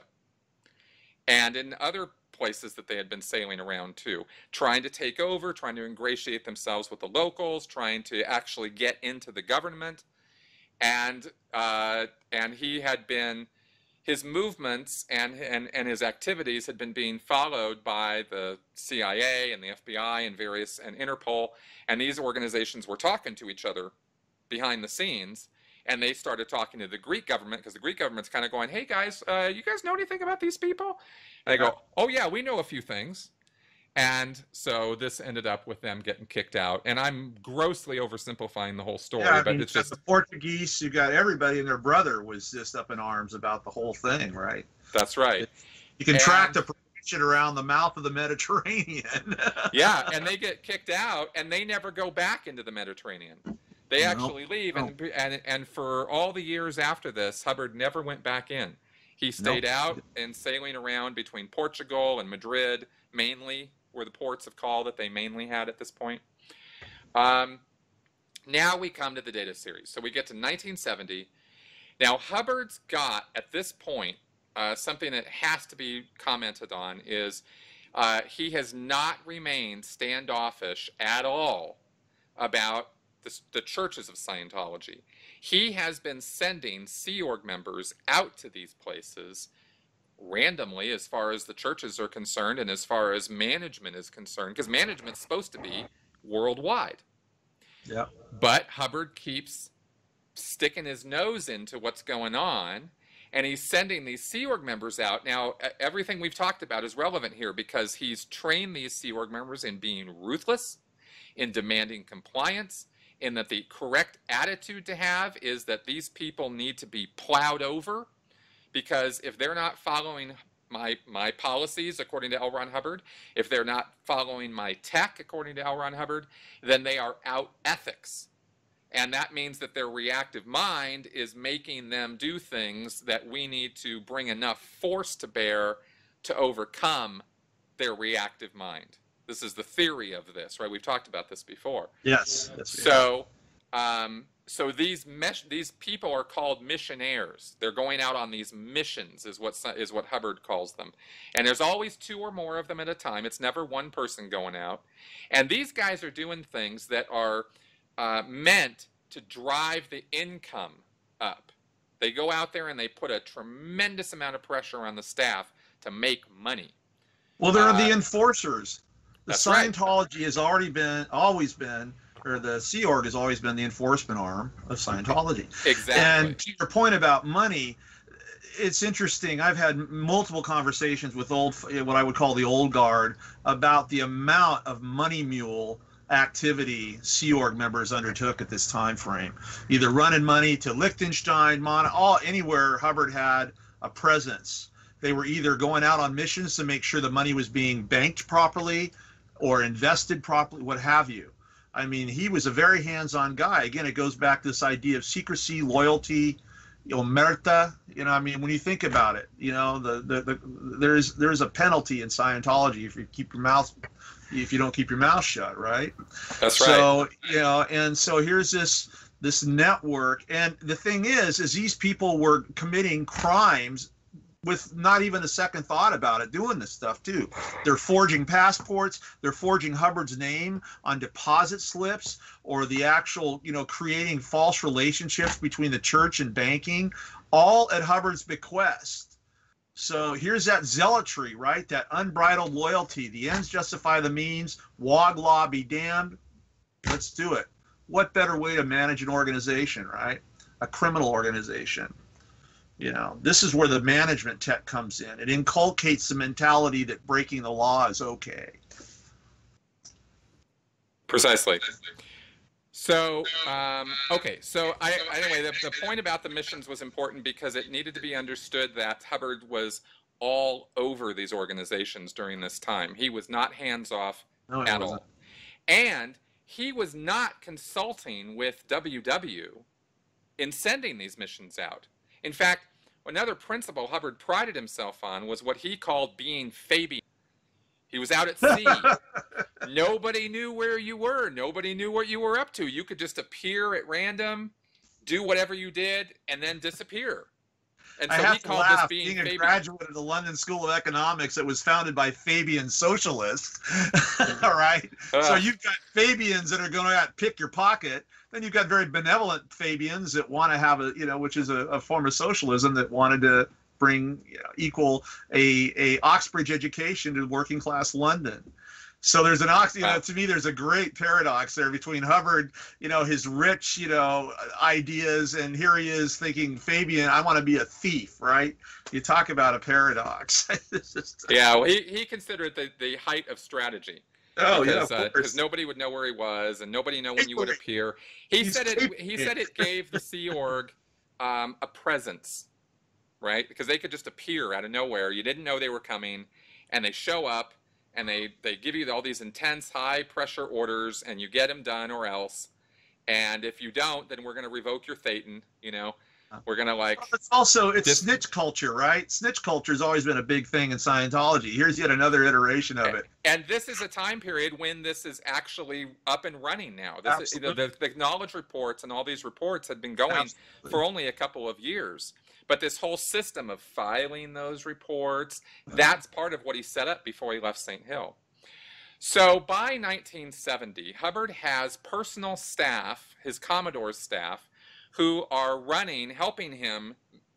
Speaker 1: and in other places that they had been sailing around too, trying to take over, trying to ingratiate themselves with the locals, trying to actually get into the government. And, uh, and he had been, his movements and, and, and his activities had been being followed by the C I A and the F B I and various, and Interpol, and these organizations were talking to each other behind the scenes. And they started talking to the Greek government, because the Greek government's kind of going, hey guys, uh, you guys know anything about these people? And they go, oh yeah, we know a few things. And so this ended up with them getting kicked out. And I'm grossly oversimplifying the whole story,
Speaker 2: Yeah, I
Speaker 1: but
Speaker 2: mean,
Speaker 1: it's just
Speaker 2: the Portuguese, you got everybody and their brother was just up in arms about the whole thing, right?
Speaker 1: That's right.
Speaker 2: You can
Speaker 1: and,
Speaker 2: track the progression around the mouth of the Mediterranean.
Speaker 1: Yeah, and they get kicked out, and they never go back into the Mediterranean. They actually leave, and, and and for all the years after this, Hubbard never went back in. He stayed nope. out and sailing around between Portugal and Madrid, mainly, were the ports of call that they mainly had at this point. Um, now we come to the data series. So we get to nineteen seventy. Now Hubbard's got, at this point, uh, something that has to be commented on is Uh, he has not remained standoffish at all about the, the churches of Scientology. He has been sending Sea Org members out to these places randomly as far as the churches are concerned and as far as management is concerned, because management's supposed to be worldwide.
Speaker 2: Yeah.
Speaker 1: But Hubbard keeps sticking his nose into what's going on, and he's sending these Sea Org members out. Now, everything we've talked about is relevant here because he's trained these Sea Org members in being ruthless, in demanding compliance, in that the correct attitude to have is that these people need to be plowed over, because if they're not following my, my policies, according to L. Ron Hubbard, if they're not following my tech, according to L. Ron Hubbard, then they are out ethics. And that means that their reactive mind is making them do things that we need to bring enough force to bear to overcome their reactive mind. This is the theory of this, right? We've talked about this before.
Speaker 2: Yes. Yes,
Speaker 1: so, um, so these mesh, these people are called missionaires. They're going out on these missions, is what is what Hubbard calls them. And there's always two or more of them at a time. It's never one person going out. And these guys are doing things that are uh, meant to drive the income up. They go out there and they put a tremendous amount of pressure on the staff to make money.
Speaker 2: Well, they're
Speaker 1: uh,
Speaker 2: the enforcers. The
Speaker 1: That's
Speaker 2: Scientology
Speaker 1: right.
Speaker 2: has already been, always been, or the Sea Org has always been the enforcement arm of Scientology.
Speaker 1: Exactly.
Speaker 2: And to your point about money, it's interesting. I've had multiple conversations with old, what I would call the old guard, about the amount of money mule activity Sea Org members undertook at this time frame, either running money to Liechtenstein, Mon, all anywhere Hubbard had a presence. They were either going out on missions to make sure the money was being banked properly or invested properly, what have you. I mean, he was a very hands-on guy. Again, it goes back to this idea of secrecy, loyalty, omerta. You know, I mean, when you think about it, you know, the, the, the there's there's a penalty in Scientology if you keep your mouth, if you don't keep your mouth shut, right?
Speaker 1: That's right.
Speaker 2: So, you know, and so here's this this network, and the thing is, is these people were committing crimes with not even a second thought about it, doing this stuff too. They're forging passports, they're forging Hubbard's name on deposit slips, or the actual, you know, creating false relationships between the church and banking, all at Hubbard's bequest. So here's that zealotry, right? That unbridled loyalty. The ends justify the means. Wog law be damned. Let's do it. What better way to manage an organization, right? A criminal organization. You know, this is where the management tech comes in. It inculcates the mentality that breaking the law is okay.
Speaker 1: Precisely. So, um, okay, so I, anyway, the, the point about the missions was important because it needed to be understood that Hubbard was all over these organizations during this time. He was not hands-off
Speaker 2: No, it
Speaker 1: at
Speaker 2: wasn't.
Speaker 1: all. And he was not consulting with W W in sending these missions out. In fact, another principle Hubbard prided himself on was what he called being Fabian. He was out at sea. Nobody knew where you were. Nobody knew what you were up to. You could just appear at random, do whatever you did, and then disappear. And so
Speaker 2: I have
Speaker 1: he
Speaker 2: to
Speaker 1: called
Speaker 2: laugh,
Speaker 1: this being
Speaker 2: being a
Speaker 1: Fabian.
Speaker 2: graduate of the London School of Economics that was founded by Fabian socialists. All right.
Speaker 1: Uh,
Speaker 2: so you've got Fabians that are going to pick your pocket. Then you've got very benevolent Fabians that want to have a, you know, which is a, a form of socialism that wanted to bring, you know, equal a, a Oxbridge education to working class London. So there's an ox, you know, to me, there's a great paradox there between Hubbard, you know, his rich, you know, ideas, and here he is thinking, Fabian, I want to be a thief, right? You talk about a paradox. just,
Speaker 1: yeah, well, he, he considered the, the height of strategy.
Speaker 2: Oh,
Speaker 1: because,
Speaker 2: yeah,
Speaker 1: uh,
Speaker 2: of course.
Speaker 1: nobody would know where he was, and nobody know when you would appear. He
Speaker 2: He's
Speaker 1: said it.
Speaker 2: creepy.
Speaker 1: He said it gave the Sea Org um, a presence, right? Because they could just appear out of nowhere. You didn't know they were coming, and they show up, and they they give you all these intense, high pressure orders, and you get them done or else. And if you don't, then we're going to revoke your Thetan. You know, we're going to like.
Speaker 2: Well, it's also it's
Speaker 1: just,
Speaker 2: snitch culture, right? Snitch culture has always been a big thing in Scientology. Here's yet another iteration of it.
Speaker 1: And this is a time period when this is actually up and running now. This is, the, the, the knowledge reports and all these reports had been going
Speaker 2: Absolutely.
Speaker 1: for only a couple of years. But this whole system of filing those reports, that's part of what he set up before he left Saint Hill. So by nineteen seventy, Hubbard has personal staff, his Commodore's staff, who are running, helping him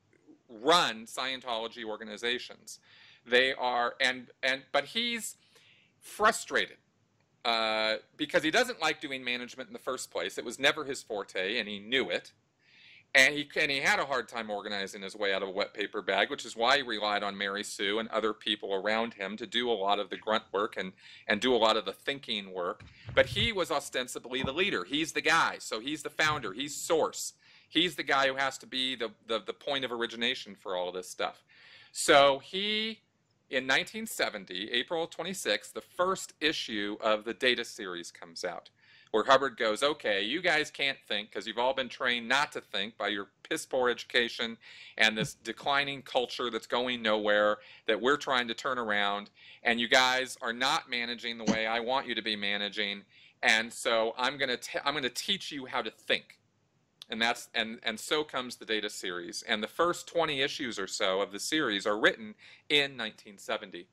Speaker 1: run Scientology organizations. They are, and, and but he's frustrated uh, because he doesn't like doing management in the first place. It was never his forte, and he knew it. And he, and he had a hard time organizing his way out of a wet paper bag, which is why he relied on Mary Sue and other people around him to do a lot of the grunt work and, and do a lot of the thinking work. But he was ostensibly the leader. He's the guy. So he's the founder. He's source. He's the guy who has to be the, the, the point of origination for all of this stuff. So he, in nineteen seventy, April twenty-sixth, the first issue of the Data series comes out, where Hubbard goes, okay, you guys can't think because you've all been trained not to think by your piss poor education and this declining culture that's going nowhere that we're trying to turn around, and you guys are not managing the way I want you to be managing, and so I'm going to I'm going to teach you how to think. And that's and and so comes the Data series, and the first twenty issues or so of the series are written in nineteen seventy.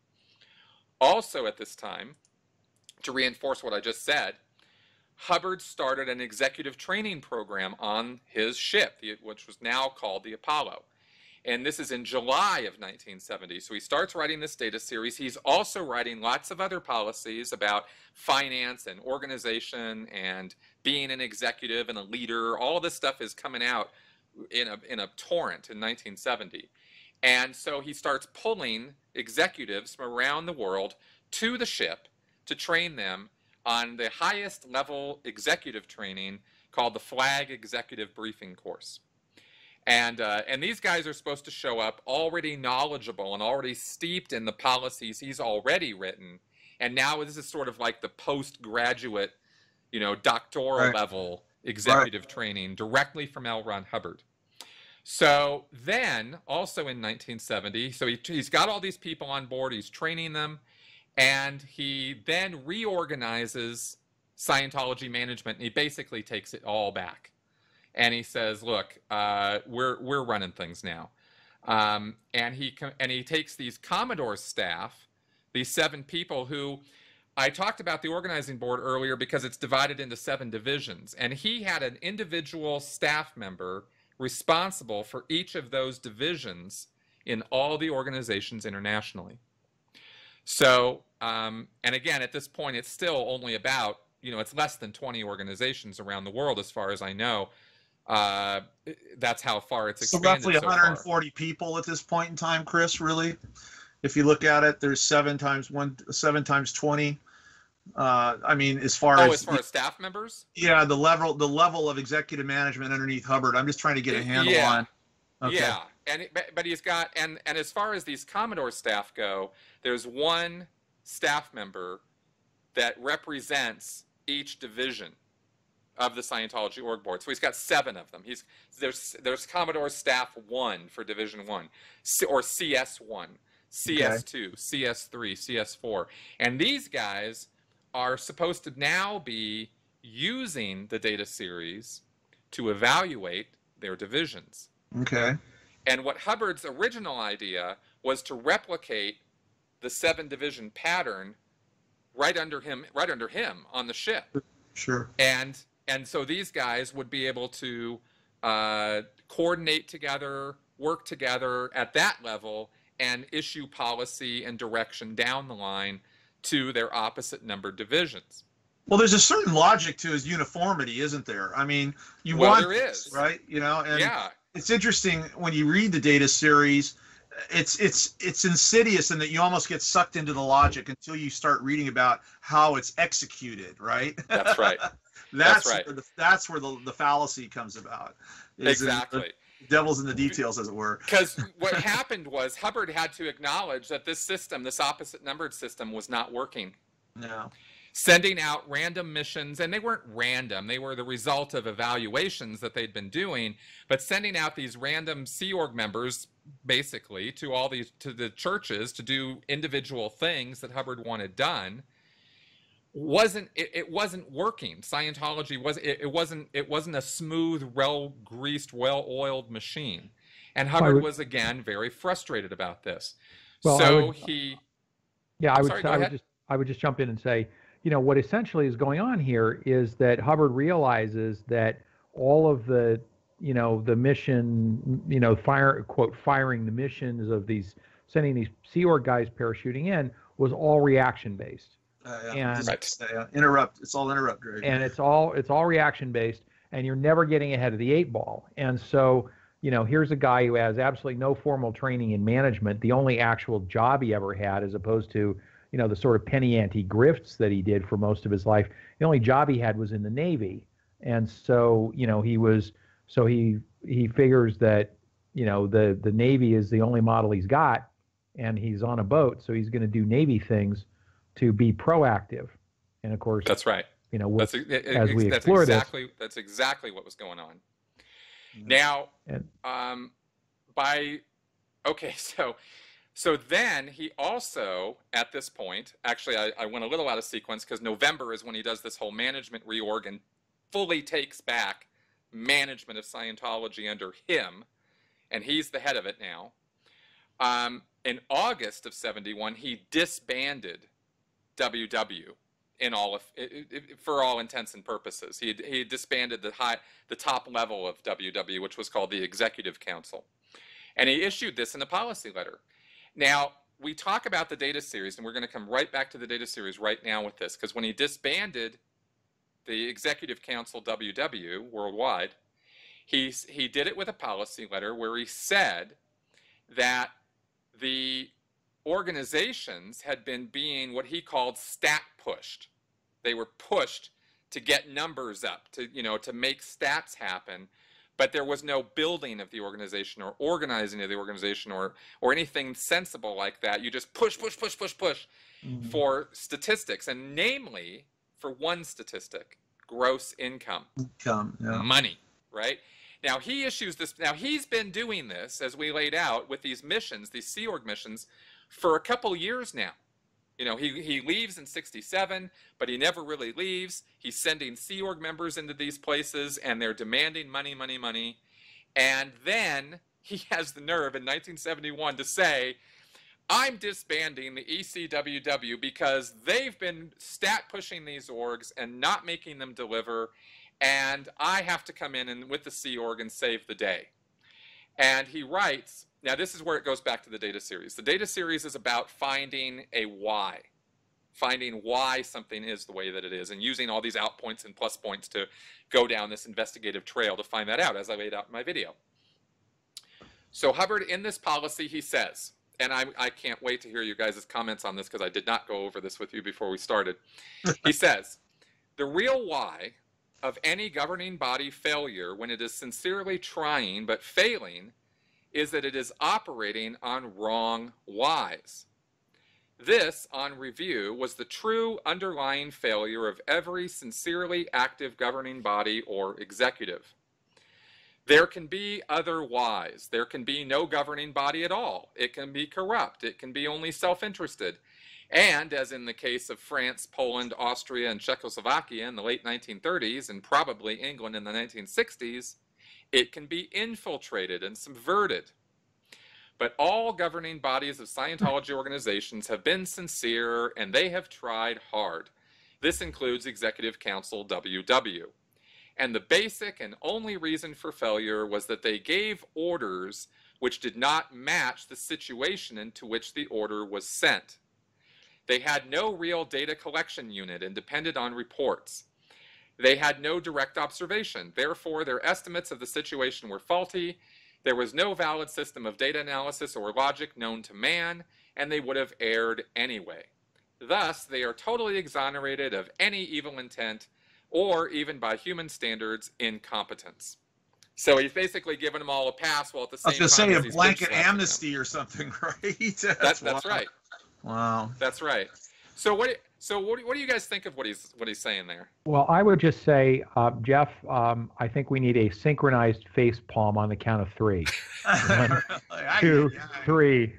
Speaker 1: Also at this time, to reinforce what I just said, Hubbard started an executive training program on his ship, which was now called the Apollo. And this is in July of nineteen seventy. So he starts writing this Data series. He's also writing lots of other policies about finance and organization and being an executive and a leader. All of this stuff is coming out in a, in a torrent in nineteen seventy. And so he starts pulling executives from around the world to the ship to train them on the highest level executive training called the Flag Executive Briefing Course. And, uh, and these guys are supposed to show up already knowledgeable and already steeped in the policies he's already written. And now this is sort of like the postgraduate, you know, doctoral right. level executive right. training directly from L. Ron Hubbard. So then, also in nineteen seventy, so he, he's got all these people on board, he's training them, and he then reorganizes Scientology management, and he basically takes it all back. And he says, look, uh, we're, we're running things now. Um, and, he, and he takes these Commodore staff, these seven people who, I talked about the organizing board earlier because it's divided into seven divisions. And he had an individual staff member responsible for each of those divisions in all the organizations internationally. So, um, and again, at this point, it's still only about, you know, it's less than twenty organizations around the world as far as I know. Uh, that's how far it's expanded.
Speaker 2: So roughly one hundred forty so people at this point in time, Chris, really? If you look at it, there's seven times one, seven times twenty. Uh, I mean, as far
Speaker 1: oh,
Speaker 2: as
Speaker 1: as far as staff members,
Speaker 2: yeah, the level, the level of executive management underneath Hubbard. I'm just trying to get a handle
Speaker 1: yeah.
Speaker 2: on. Okay.
Speaker 1: Yeah, and but, but he's got and and as far as these Commodore staff go, there's one staff member that represents each division of the Scientology org board. So he's got seven of them. He's there's there's Commodore staff one for Division One, or C S one, C S two, okay. C S three, C S four, and these guys are supposed to now be using the Data series to evaluate their divisions.
Speaker 2: Okay.
Speaker 1: And what Hubbard's original idea was to replicate the seven division pattern right under him, right under him on the ship.
Speaker 2: Sure.
Speaker 1: And and so these guys would be able to uh, coordinate together, work together at that level, and issue policy and direction down the line to their opposite numbered divisions.
Speaker 2: Well, there's a certain logic to his uniformity, isn't there? I mean, you
Speaker 1: well,
Speaker 2: want
Speaker 1: there
Speaker 2: this,
Speaker 1: is.
Speaker 2: right? You know, and
Speaker 1: yeah.
Speaker 2: It's interesting when you read the Data series. It's it's it's insidious in that you almost get sucked into the logic until you start reading about how it's executed, right?
Speaker 1: That's right.
Speaker 2: that's,
Speaker 1: that's right.
Speaker 2: Where the, that's where the, the fallacy comes about.
Speaker 1: Exactly.
Speaker 2: The devil's in the details, as it were.
Speaker 1: Because what happened was Hubbard had to acknowledge that this system, this opposite numbered system, was not working.
Speaker 2: No.
Speaker 1: Sending out random missions, and they weren't random, they were the result of evaluations that they'd been doing, but sending out these random Sea Org members, basically, to all these, to the churches to do individual things that Hubbard wanted done, wasn't, it, it wasn't working. Scientology was, it, it wasn't, it wasn't a smooth, well-greased, well-oiled machine. And Hubbard
Speaker 3: would,
Speaker 1: was, again, very frustrated about this.
Speaker 3: well,
Speaker 1: so
Speaker 3: would,
Speaker 1: he...
Speaker 3: Yeah,
Speaker 1: I'm
Speaker 3: I would,
Speaker 1: sorry,
Speaker 3: I would just I would just jump in and say, you know, what essentially is going on here is that Hubbard realizes that all of the, you know, the mission, you know, fire, quote, firing the missions of these, sending these Sea Org guys parachuting in was all reaction based.
Speaker 2: Uh, yeah.
Speaker 3: And
Speaker 2: Just, uh, interrupt. It's all interrupt, Greg.
Speaker 3: And it's all it's all reaction based, and you're never getting ahead of the eight ball. And so, you know, here's a guy who has absolutely no formal training in management. The only actual job he ever had, as opposed to, you know, the sort of penny ante grifts that he did for most of his life, the only job he had was in the Navy. And so, you know, he was so he he figures that, you know, the the Navy is the only model he's got, and he's on a boat, so he's going to do Navy things to be proactive. And of course,
Speaker 1: that's right.
Speaker 3: You know,
Speaker 1: that's,
Speaker 3: it,
Speaker 1: it,
Speaker 3: as we
Speaker 1: that's
Speaker 3: explore
Speaker 1: exactly
Speaker 3: this,
Speaker 1: that's exactly what was going on.
Speaker 3: Mm-hmm.
Speaker 1: Now,
Speaker 3: and,
Speaker 1: um, by okay, so so then he also at this point, actually, I, I went a little out of sequence because November is when he does this whole management reorg and fully takes back management of Scientology under him, and he's the head of it now. Um, in August of seventy-one, he disbanded W W in all of, it, it, for all intents and purposes. He he disbanded the high the top level of W W, which was called the Executive Council, and he issued this in a policy letter. Now we talk about the data series, and we're going to come right back to the data series right now with this, because when he disbanded the Executive Council W W worldwide, he he did it with a policy letter where he said that the organizations had been being what he called stat pushed. They were pushed to get numbers up, to, you know, to make stats happen, but there was no building of the organization or organizing of the organization or or anything sensible like that. You just push, push, push, push, push mm-hmm. for statistics, and namely for one statistic, gross income.
Speaker 2: Income, yeah.
Speaker 1: Money, right? Now he issues this, now he's been doing this, as we laid out, with these missions, these Sea Org missions, for a couple years now. You know, he, he leaves in sixty-seven, but he never really leaves. He's sending Sea Org members into these places, and they're demanding money, money, money. And then he has the nerve in nineteen seventy-one to say, I'm disbanding the E C W W because they've been stat pushing these orgs and not making them deliver, and I have to come in and with the Sea Org and save the day. And he writes, now this is where it goes back to the data series. The data series is about finding a why, finding why something is the way that it is, and using all these out points and plus points to go down this investigative trail to find that out, as I laid out in my video. So Hubbard, in this policy, he says, and I, I can't wait to hear you guys' comments on this because I did not go over this with you before we started. He says, the real why of any governing body failure when it is sincerely trying but failing is that it is operating on wrong whys. This, on review, was the true underlying failure of every sincerely active governing body or executive. There can be other whys. There can be no governing body at all. It can be corrupt. It can be only self-interested. And, as in the case of France, Poland, Austria, and Czechoslovakia in the late nineteen thirties, and probably England in the nineteen sixties, it can be infiltrated and subverted. But all governing bodies of Scientology organizations have been sincere, and they have tried hard. This includes Executive Council W W. And the basic and only reason for failure was that they gave orders which did not match the situation into which the order was sent. They had no real data collection unit and depended on reports. They had no direct observation. Therefore, their estimates of the situation were faulty. There was no valid system of data analysis or logic known to man, and they would have erred anyway. Thus, they are totally exonerated of any evil intent or, even by human standards, incompetence. So he's basically giving them all a pass while at the same time...
Speaker 2: I was going to say a blanket amnesty or something, right? That's,
Speaker 1: that's, that's right.
Speaker 2: Wow.
Speaker 1: That's right. So what? So what? Do, what do you guys think of what he's what he's saying there?
Speaker 3: Well, I would just say, uh, Jeff, um, I think we need a synchronized face palm on the count of three. One, two, three.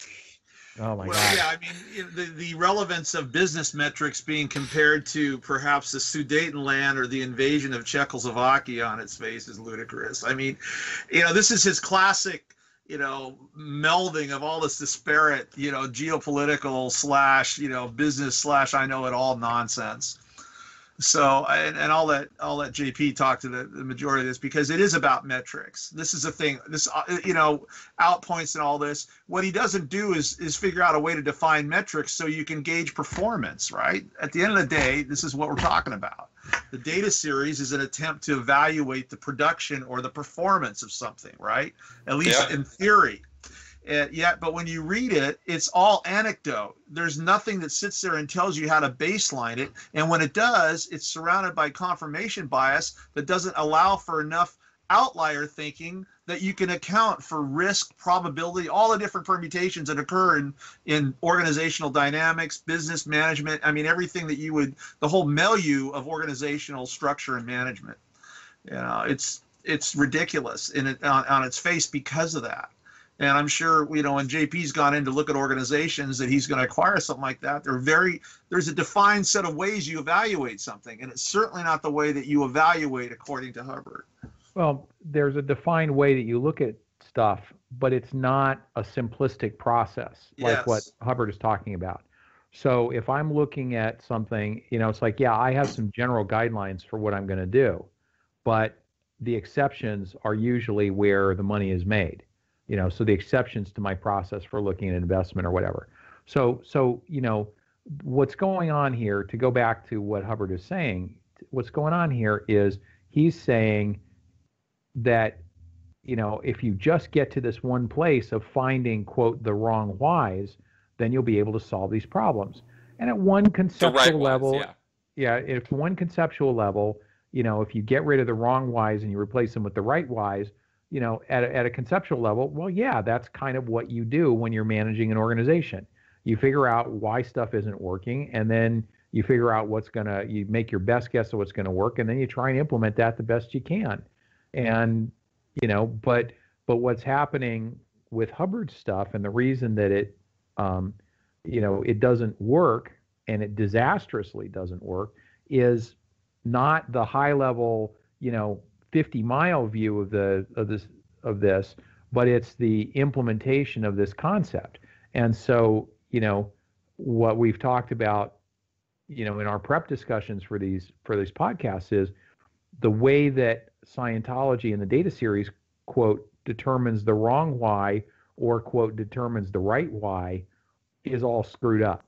Speaker 3: Oh my
Speaker 2: well,
Speaker 3: God.
Speaker 2: Yeah, I mean, the the relevance of business metrics being compared to perhaps the Sudetenland or the invasion of Czechoslovakia on its face is ludicrous. I mean, you know, this is his classic you know, melding of all this disparate, you know, geopolitical slash, you know, business slash I know it all nonsense. So, and, and I'll let I'll let J P talk to the, the majority of this, because it is about metrics. This is the thing. This, you know, outpoints and all this. What he doesn't do is is figure out a way to define metrics so you can gauge performance. Right. At the end of the day, this is what we're talking about. The data series is an attempt to evaluate the production or the performance of something. Right. At least yeah. in theory. Uh, yeah, but when you read it, it's all anecdote. There's nothing that sits there and tells you how to baseline it. And when it does, it's surrounded by confirmation bias that doesn't allow for enough outlier thinking that you can account for risk, probability, all the different permutations that occur in, in organizational dynamics, business management. I mean, everything that you would, the whole milieu of organizational structure and management. You know, it's it's ridiculous in it, on, on its face because of that. And I'm sure, you know, when J P's gone in to look at organizations that he's going to acquire something like that, they're very, there's a defined set of ways you evaluate something. And it's certainly not the way that you evaluate according to Hubbard.
Speaker 3: Well, there's a defined way that you look at stuff, but it's not a simplistic process like
Speaker 2: Yes.
Speaker 3: what Hubbard is talking about. So if I'm looking at something, you know, it's like, yeah, I have some general guidelines for what I'm going to do, but the exceptions are usually where the money is made. You know, so the exceptions to my process for looking at investment or whatever. So, so you know, what's going on here, to go back to what Hubbard is saying, what's going on here is he's saying that, you know, if you just get to this one place of finding, quote, the wrong whys, then you'll be able to solve these problems. And at one conceptual
Speaker 1: right
Speaker 3: level,
Speaker 1: ones,
Speaker 3: yeah. yeah, if one conceptual level, you know, if you get rid of the wrong whys and you replace them with the right whys, you know, at a, at a conceptual level, well, yeah, that's kind of what you do when you're managing an organization. You figure out why stuff isn't working, and then you figure out what's going to, you make your best guess of what's going to work, and then you try and implement that the best you can. And, you know, but, but what's happening with Hubbard's stuff, and the reason that it, um, you know, it doesn't work, and it disastrously doesn't work, is not the high level, you know, fifty mile view of the of this of this, but it's the implementation of this concept. And so, you know, what we've talked about, you know, in our prep discussions for these for these podcasts is the way that Scientology in the data series, quote, determines the wrong why, or quote, determines the right why, is all screwed up.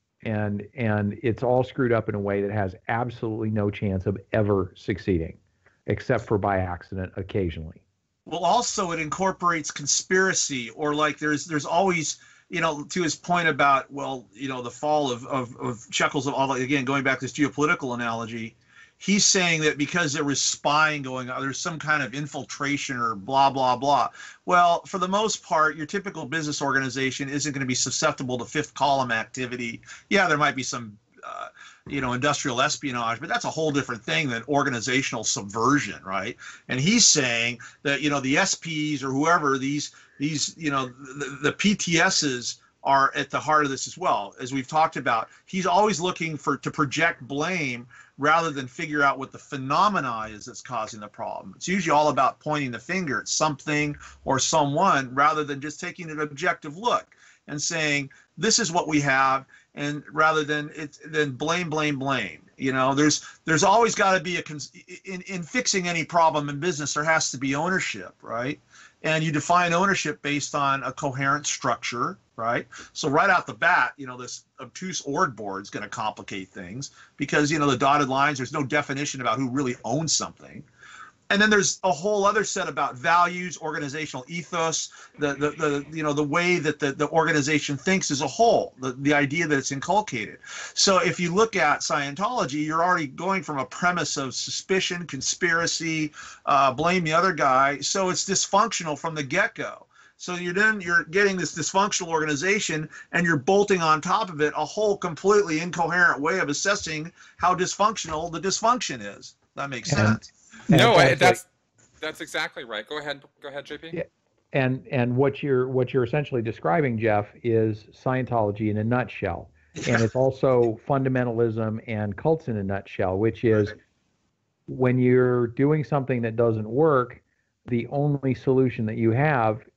Speaker 3: And and it's all screwed up in a way that has absolutely no chance of ever succeeding, except for by accident occasionally.
Speaker 2: Well, also it incorporates conspiracy, or like there's there's always, you know, to his point about, well, you know, the fall of of, of shekels of all, again, going back to this geopolitical analogy, he's saying that because there was spying going on, there's some kind of infiltration or blah, blah, blah. Well, for the most part, your typical business organization isn't going to be susceptible to fifth column activity. Yeah, there might be some uh, you know, industrial espionage, but that's a whole different thing than organizational subversion, right? And he's saying that, you know, the S Ps or whoever, these, these, you know, the, the P T Ss are at the heart of this as well. As we've talked about, he's always looking for to project blame rather than figure out what the phenomena is that's causing the problem. It's usually all about pointing the finger at something or someone rather than just taking an objective look and saying, this is what we have, and rather than it, then blame, blame, blame. You know, there's there's always got to be a in in fixing any problem in business. There has to be ownership, right? And you define ownership based on a coherent structure, right? So right out the bat, you know, this obtuse org board is going to complicate things because, you know, the dotted lines, there's no definition about who really owns something. And then there's a whole other set about values, organizational ethos, the the, the you know the way that the, the organization thinks as a whole, the, the idea that it's inculcated. So if you look at Scientology, you're already going from a premise of suspicion, conspiracy, uh, blame the other guy. So it's dysfunctional from the get-go. So you're then you're getting this dysfunctional organization, and you're bolting on top of it a whole completely incoherent way of assessing how dysfunctional the dysfunction is. That makes
Speaker 3: And-
Speaker 2: sense.
Speaker 3: And
Speaker 1: No, I,
Speaker 3: that's
Speaker 1: that's that's exactly right. Go ahead, go ahead, J P.
Speaker 3: Yeah. And and what you're what you're essentially describing, Jeff, is Scientology in a nutshell. And it's also fundamentalism and cults in a nutshell, which is
Speaker 2: Right.
Speaker 3: when you're doing something that doesn't work, the only solution that you have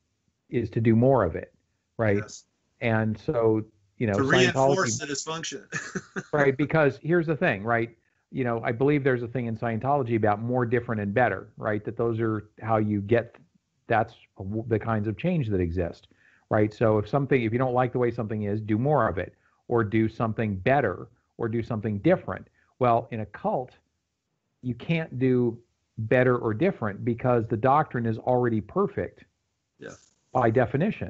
Speaker 3: is to do more of it, right?
Speaker 2: Yes.
Speaker 3: And so, you know,
Speaker 2: To reinforce
Speaker 3: Scientology,
Speaker 2: the dysfunction.
Speaker 3: right? Because here's the thing, right? You know, I believe there's a thing in Scientology about more, different, and better, right? That those are how you get, that's the kinds of change that exist, right? So if something, if you don't like the way something is, do more of it, or do something better, or do something different. Well, in a cult, you can't do better or different because the doctrine is already perfect.
Speaker 2: Yeah.
Speaker 3: By definition.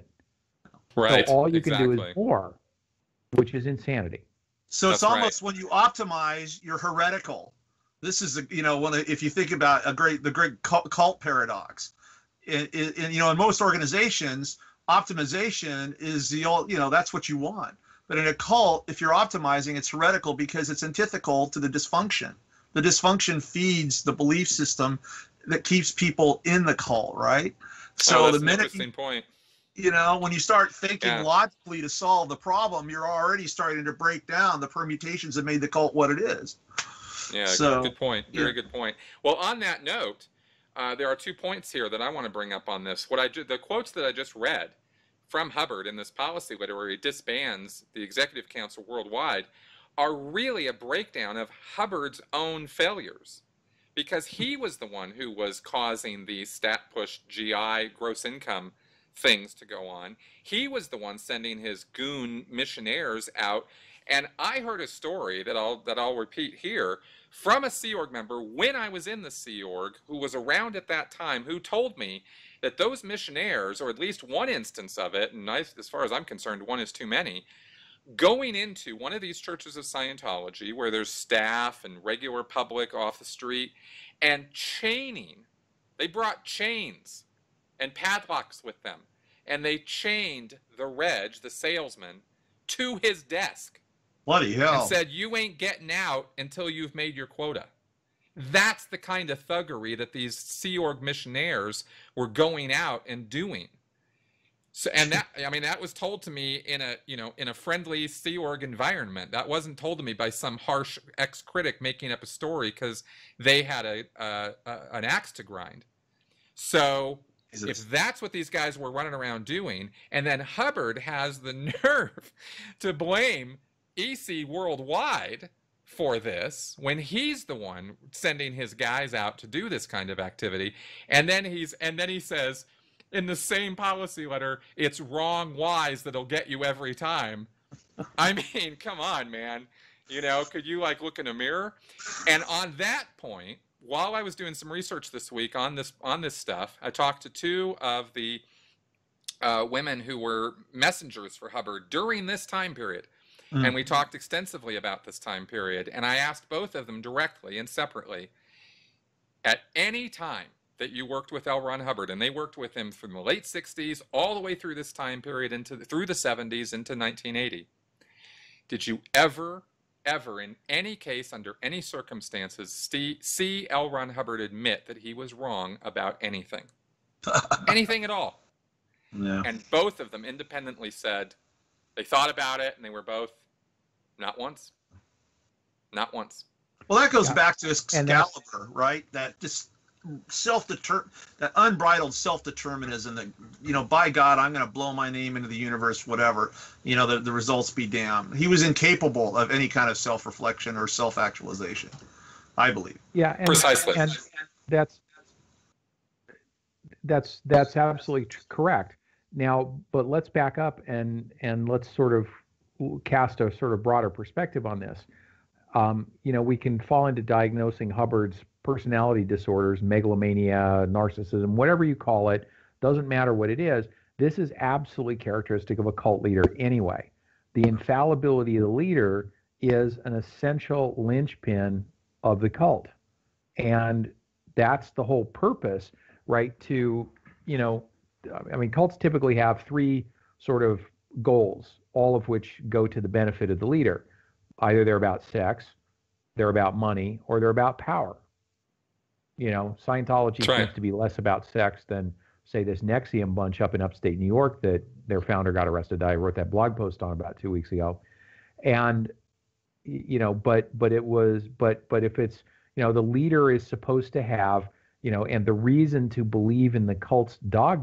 Speaker 1: Right.
Speaker 3: So all you
Speaker 1: exactly.
Speaker 3: can do is more, which is insanity.
Speaker 2: So it's
Speaker 1: That's
Speaker 2: almost
Speaker 1: right.
Speaker 2: when you optimize, you're heretical. This is, a, you know, when if you think about a great the great cult, cult paradox, in, in, in, you know, in most organizations, optimization is the old, you know, that's what you want. But in a cult, if you're optimizing, it's heretical because it's antithetical to the dysfunction. The dysfunction feeds the belief system that keeps people in the cult, right? So
Speaker 1: oh, that's
Speaker 2: the
Speaker 1: an
Speaker 2: minute
Speaker 1: interesting
Speaker 2: you,
Speaker 1: point.
Speaker 2: you know, when you start thinking
Speaker 1: Yeah.
Speaker 2: logically to solve the problem, you're already starting to break down the permutations that made the cult what it is.
Speaker 1: Yeah,
Speaker 2: So,
Speaker 1: good point. Very
Speaker 2: yeah.
Speaker 1: good point. Well, on that note, uh, there are two points here that I want to bring up on this. What I ju- the quotes that I just read from Hubbard in this policy letter where he disbands the Executive Council worldwide are really a breakdown of Hubbard's own failures, because he was the one who was causing the stat push G I gross income things to go on. He was the one sending his goon missionaires out. And I heard a story that I'll that I'll repeat here from a Sea Org member when I was in the Sea Org, who was around at that time, who told me that those missionaires, or at least one instance of it, and I, as far as I'm concerned, one is too many, going into one of these churches of Scientology where there's staff and regular public off the street and chaining. They brought chains and padlocks with them, and they chained the Reg, the salesman, to his desk.
Speaker 2: Bloody hell.
Speaker 1: And said, you ain't getting out until you've made your quota. That's the kind of thuggery that these Sea Org missionaires were going out and doing. So, and that, I mean, that was told to me in a, you know, in a friendly Sea Org environment. That wasn't told to me by some harsh ex-critic making up a story because they had a, a, a an axe to grind. So
Speaker 2: Jesus.
Speaker 1: If that's what these guys were running around doing, and then Hubbard has the nerve to blame E C worldwide for this when he's the one sending his guys out to do this kind of activity, and then he's and then he says in the same policy letter, it's wrong wise that'll get you every time. I mean, come on, man. You know, could you like look in a mirror? And on that point, while I was doing some research this week on this on this stuff, I talked to two of the uh, women who were messengers for Hubbard during this time period. Mm. And we talked extensively about this time period. And I asked both of them directly and separately, at any time that you worked with L. Ron Hubbard, and they worked with him from the late sixties all the way through this time period into the, through the seventies into nineteen eighty, did you ever, ever in any case, under any circumstances, see, see L. Ron Hubbard admit that he was wrong about anything? Anything at all?
Speaker 2: Yeah.
Speaker 1: And both of them independently said they thought about it, and they were both, not once. Not once.
Speaker 2: Well, that goes
Speaker 3: Yeah.
Speaker 2: back to Excalibur, right? That just self-deter, that unbridled self-determinism that, you know, by God, I'm going to blow my name into the universe, whatever, you know, the, the results be damned. He was incapable of any kind of self-reflection or self-actualization, I believe.
Speaker 3: Yeah, and,
Speaker 1: Precisely.
Speaker 3: and that's that's that's absolutely tr- correct. Now, but let's back up and and let's sort of cast a sort of broader perspective on this. Um, you know, we can fall into diagnosing Hubbard's personality disorders, megalomania, narcissism, whatever you call it, doesn't matter what it is. This is absolutely characteristic of a cult leader anyway. The infallibility of the leader is an essential linchpin of the cult. And that's the whole purpose, right? To, you know, I mean, cults typically have three sort of goals, all of which go to the benefit of the leader. Either they're about sex, they're about money, or they're about power. You know, Scientology
Speaker 1: That's right.
Speaker 3: seems to be less about sex than, say, this Nexium bunch up in upstate New York that their founder got arrested. I wrote that blog post on about two weeks ago. And, you know, but but it was, but but if it's, you know, the leader is supposed to have, you know, and the reason to believe in the cult's dogma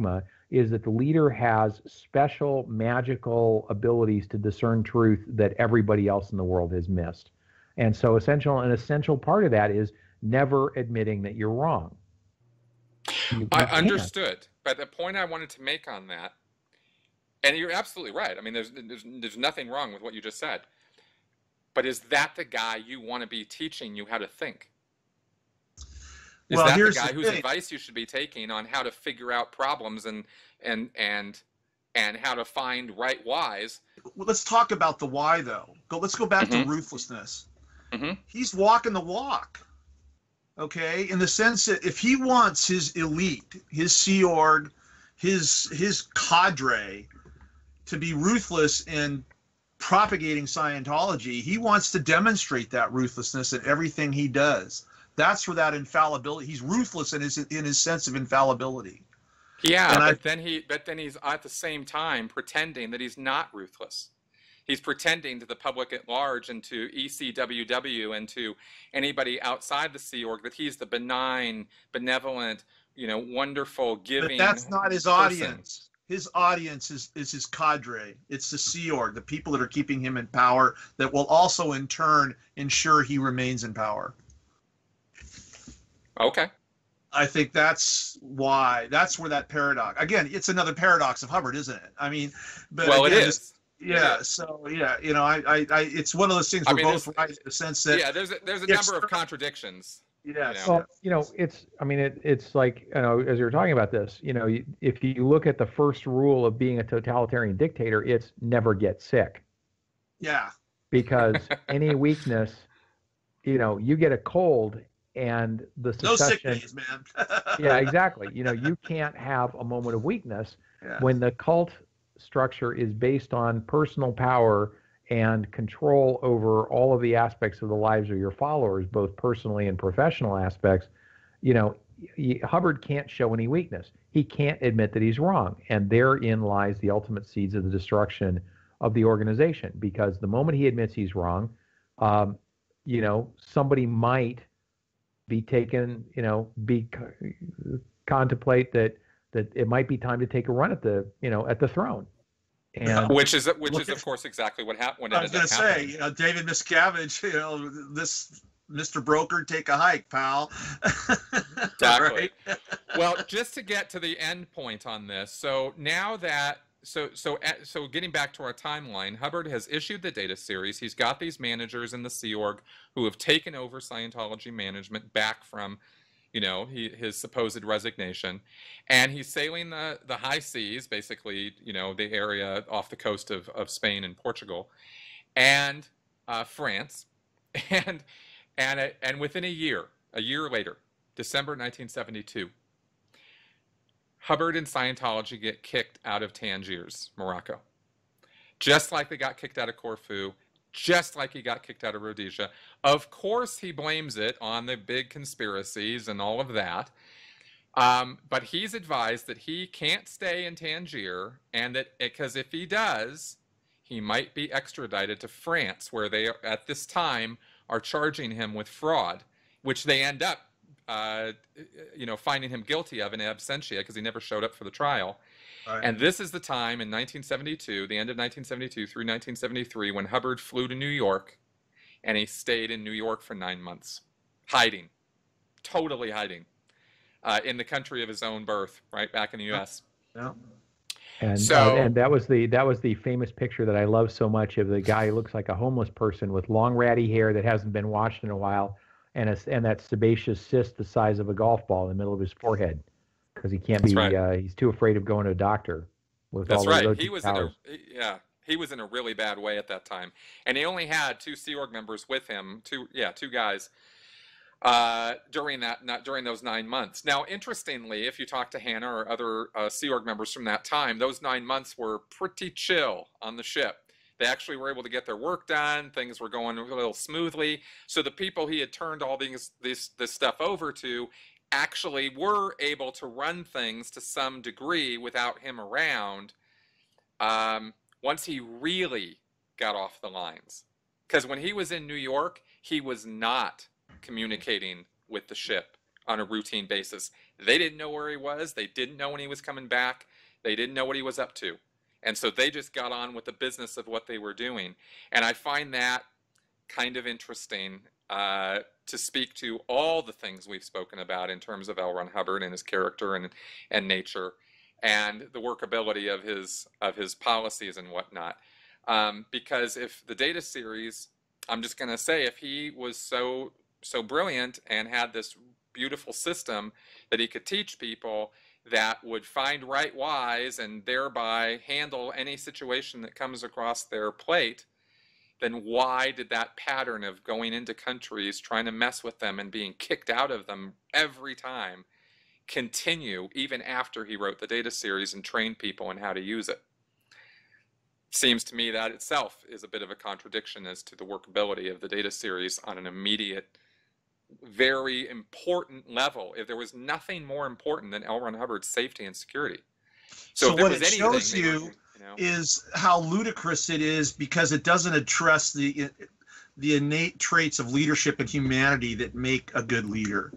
Speaker 3: is that the leader has special magical abilities to discern truth that everybody else in the world has missed. And so essential, an essential part of that is never admitting that you're wrong. You, you
Speaker 1: I
Speaker 3: can't.
Speaker 1: understood. But the point I wanted to make on that, and you're absolutely right. I mean, there's, there's, there's nothing wrong with what you just said. But is that the guy you want to be teaching you how to think? Is
Speaker 2: well,
Speaker 1: that
Speaker 2: here's
Speaker 1: the guy
Speaker 2: the
Speaker 1: whose
Speaker 2: thing.
Speaker 1: advice you should be taking on how to figure out problems and and and and how to find right whys?
Speaker 2: Well, let's talk about the why, though. Go. Let's go back
Speaker 1: Mhm.
Speaker 2: to ruthlessness.
Speaker 1: Mhm.
Speaker 2: He's walking the walk, okay? In the sense that if he wants his elite, his Sea Org, his his cadre to be ruthless in propagating Scientology, he wants to demonstrate that ruthlessness in everything he does. That's where that infallibility. He's ruthless in his in his sense of infallibility.
Speaker 1: Yeah,
Speaker 2: And
Speaker 1: but
Speaker 2: I-
Speaker 1: then he but then he's at the same time pretending that he's not ruthless. He's pretending to the public at large and to E C W W and to anybody outside the Sea Org that he's the benign, benevolent, you know, wonderful, giving.
Speaker 2: But that's not his
Speaker 1: person.
Speaker 2: audience. His audience is, is his cadre. It's the Sea Org, the people that are keeping him in power, that will also in turn ensure he remains in power.
Speaker 1: Okay.
Speaker 2: I think that's why, that's where that paradox, again, it's another paradox of Hubbard, isn't it? I mean, but
Speaker 1: Well,
Speaker 2: again,
Speaker 1: it is.
Speaker 2: Yeah,
Speaker 1: It is.
Speaker 2: so yeah, you know, I, I, I it's one of those things
Speaker 1: I
Speaker 2: we're
Speaker 1: mean,
Speaker 2: both
Speaker 1: there's-
Speaker 2: right in the sense that,
Speaker 1: Yeah, there's a, there's a
Speaker 2: Yes,
Speaker 1: number of
Speaker 2: sir.
Speaker 1: contradictions.
Speaker 2: yes,
Speaker 1: know.
Speaker 3: Well, you know, it's, I mean, it, it's like, you know, as you were talking about this, you know, you- if you look at the first rule of being a totalitarian dictator, it's never get sick.
Speaker 2: yeah,
Speaker 3: Because any weakness, you know, you get a cold and the
Speaker 2: no sick
Speaker 3: succession.
Speaker 2: days, man.
Speaker 3: Yeah, exactly. You know, you can't have a moment of weakness
Speaker 2: Yeah.
Speaker 3: when the cult structure is based on personal power and control over all of the aspects of the lives of your followers, both personally and professional aspects. You know, y- Hubbard can't show any weakness. He can't admit that he's wrong. And therein lies the ultimate seeds of the destruction of the organization, because the moment he admits he's wrong, um, you know, somebody might be taken, you know, be contemplate that that it might be time to take a run at the, you know, at the throne. And
Speaker 1: Which is which
Speaker 2: Look
Speaker 1: is
Speaker 2: at-
Speaker 1: of course exactly what happened. What
Speaker 2: I was
Speaker 1: ended
Speaker 2: going
Speaker 1: up
Speaker 2: to say,
Speaker 1: happening.
Speaker 2: you know, David Miscavige, you know, this Mister Broker, take a hike, pal.
Speaker 1: Exactly.
Speaker 2: Right?
Speaker 1: Well, just to get to the end point on this, so now that so so so getting back to our timeline, Hubbard has issued the data series. He's got these managers in the Sea Org who have taken over Scientology management back from, you know, he, his supposed resignation, and he's sailing the the high seas, basically, you know, the area off the coast of of Spain and Portugal, and uh, France, and and and within a year, a year later, December nineteen seventy-two. Hubbard and Scientology get kicked out of Tangiers, Morocco. Just like they got kicked out of Corfu, just like he got kicked out of Rhodesia. Of course, he blames it on the big conspiracies and all of that. Um, but he's advised that he can't stay in Tangier, and that because if he does, he might be extradited to France, where they, at this time, are charging him with fraud, which they end up Uh, you know, finding him guilty of in absentia because he never showed up for the trial.
Speaker 2: Right.
Speaker 1: And this is the time in nineteen seventy-two, the end of nineteen seventy-two through nineteen seventy-three, when Hubbard flew to New York, and he stayed in New York for nine months, hiding, totally hiding, uh, in the country of his own birth, right back in the U S.
Speaker 2: Yeah.
Speaker 3: And
Speaker 1: So-
Speaker 3: uh, and that was the that was the famous picture that I love so much of the guy who looks like a homeless person with long ratty hair that hasn't been washed in a while, and a, and that sebaceous cyst the size of a golf ball in the middle of his forehead, because he can't
Speaker 1: That's
Speaker 3: be
Speaker 1: right.
Speaker 3: uh, he's too afraid of going to a doctor with
Speaker 1: That's
Speaker 3: all the
Speaker 1: right.
Speaker 3: rotating
Speaker 1: He was in
Speaker 3: powers.
Speaker 1: a he- yeah. He was in a really bad way at that time, and he only had two Sea Org members with him. Two yeah, two guys. Uh, during that, not during those nine months. Now, interestingly, if you talk to Hannah or other uh, Sea Org members from that time, those nine months were pretty chill on the ship. They actually were able to get their work done. Things were going a little smoothly. So the people he had turned all these this this stuff over to actually were able to run things to some degree without him around. Um, once he really got off the lines, because when he was in New York, he was not communicating with the ship on a routine basis. They didn't know where he was. They didn't know when he was coming back. They didn't know what he was up to. And so they just got on with the business of what they were doing. And I find that kind of interesting uh, to speak to all the things we've spoken about in terms of L. Ron Hubbard and his character and, and nature and the workability of his, of his policies and whatnot. Um, because if the data series, I'm just going to say, if he was so, so brilliant and had this beautiful system that he could teach people that would find right whys and thereby handle any situation that comes across their plate, then why did that pattern of going into countries, trying to mess with them and being kicked out of them every time continue even after he wrote the data series and trained people in how to use it? Seems to me that itself is a bit of a contradiction as to the workability of the data series on an immediate, very important level. If there was nothing more important than L. Ron Hubbard's safety and security. So,
Speaker 2: So
Speaker 1: if there
Speaker 2: what
Speaker 1: was
Speaker 2: it
Speaker 1: anything,
Speaker 2: shows
Speaker 1: they
Speaker 2: you
Speaker 1: were, you know,
Speaker 2: is how ludicrous it is, because it doesn't address the the innate traits of leadership and humanity that make a good leader.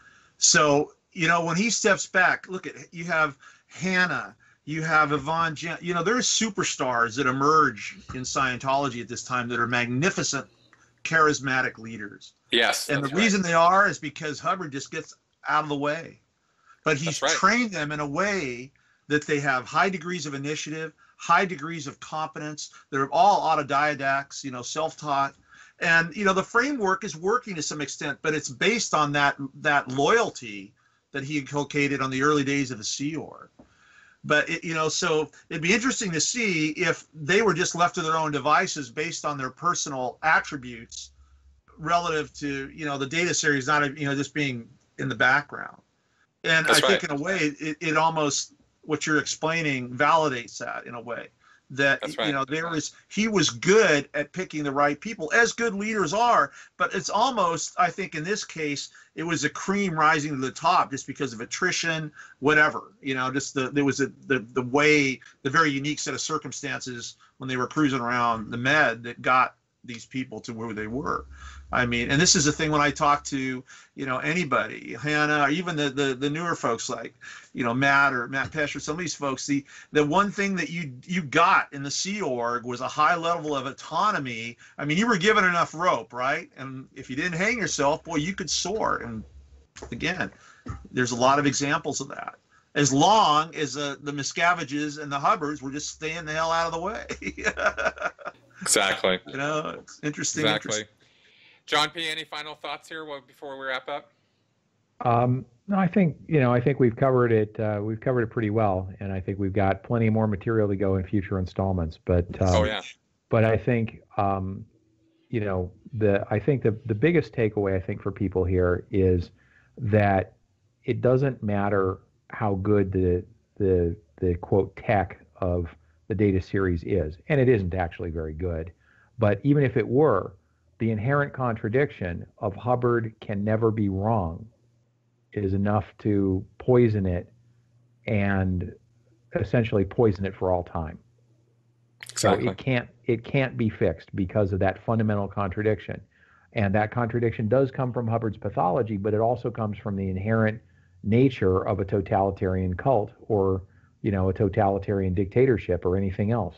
Speaker 2: So, you know, when he steps back, look at, you have Hannah, you have Yvonne, Jan, you know, there's superstars that emerge in Scientology at this time that are magnificent, charismatic leaders.
Speaker 1: yes,
Speaker 2: And the
Speaker 1: that's right.
Speaker 2: reason they are is because Hubbard just gets out of the way. But he's
Speaker 1: That's right.
Speaker 2: trained them in a way that they have high degrees of initiative, high degrees of competence. They're all autodidacts, you know, self-taught. And, you know, the framework is working to some extent, but it's based on that that loyalty that he inculcated on the early days of the Sea Org. But, it, you know, so it'd be interesting to see if they were just left to their own devices based on their personal attributes relative to, you know, the data series not, you know, just being in the background. And
Speaker 1: That's
Speaker 2: I think
Speaker 1: right.
Speaker 2: in a way, it, it almost, what you're explaining validates that in a way. That,
Speaker 1: That's right.
Speaker 2: you know, there was, he was good at picking the right people, as good leaders are, but it's almost, I think in this case, it was a cream rising to the top just because of attrition, whatever, you know, just the, there was a, the, the way, the very unique set of circumstances when they were cruising around the Med that got these people to where they were. I mean, and this is the thing when I talk to, you know, anybody, Hannah, or even the, the, the newer folks like, you know, Matt or Matt Pesh or some of these folks, the, the one thing that you, you got in the Sea Org was a high level of autonomy. I mean, you were given enough rope, right? And if you didn't hang yourself, boy, you could soar. And again, there's a lot of examples of that. As long as uh, the Miscaviges and the Hubbards were just staying the hell out of the way.
Speaker 1: Exactly.
Speaker 2: You know, it's interesting.
Speaker 1: Exactly.
Speaker 2: interesting.
Speaker 1: John P., any final thoughts here before we wrap up?
Speaker 3: Um, no, I think, you know, I think we've covered it. Uh, we've covered it pretty well, and I think we've got plenty more material to go in future installments. But um,
Speaker 1: Oh yeah.
Speaker 3: but I think, um, you know, the I think the the biggest takeaway I think for people here is that it doesn't matter how good the the the quote tech of the data series is, and it isn't actually very good. But even if it were, the inherent contradiction of Hubbard can never be wrong is enough to poison it and essentially poison it for all time.
Speaker 1: Exactly.
Speaker 3: So it can't it can't be fixed because of that fundamental contradiction. And that contradiction does come from Hubbard's pathology, but it also comes from the inherent nature of a totalitarian cult or, you know, a totalitarian dictatorship or anything else.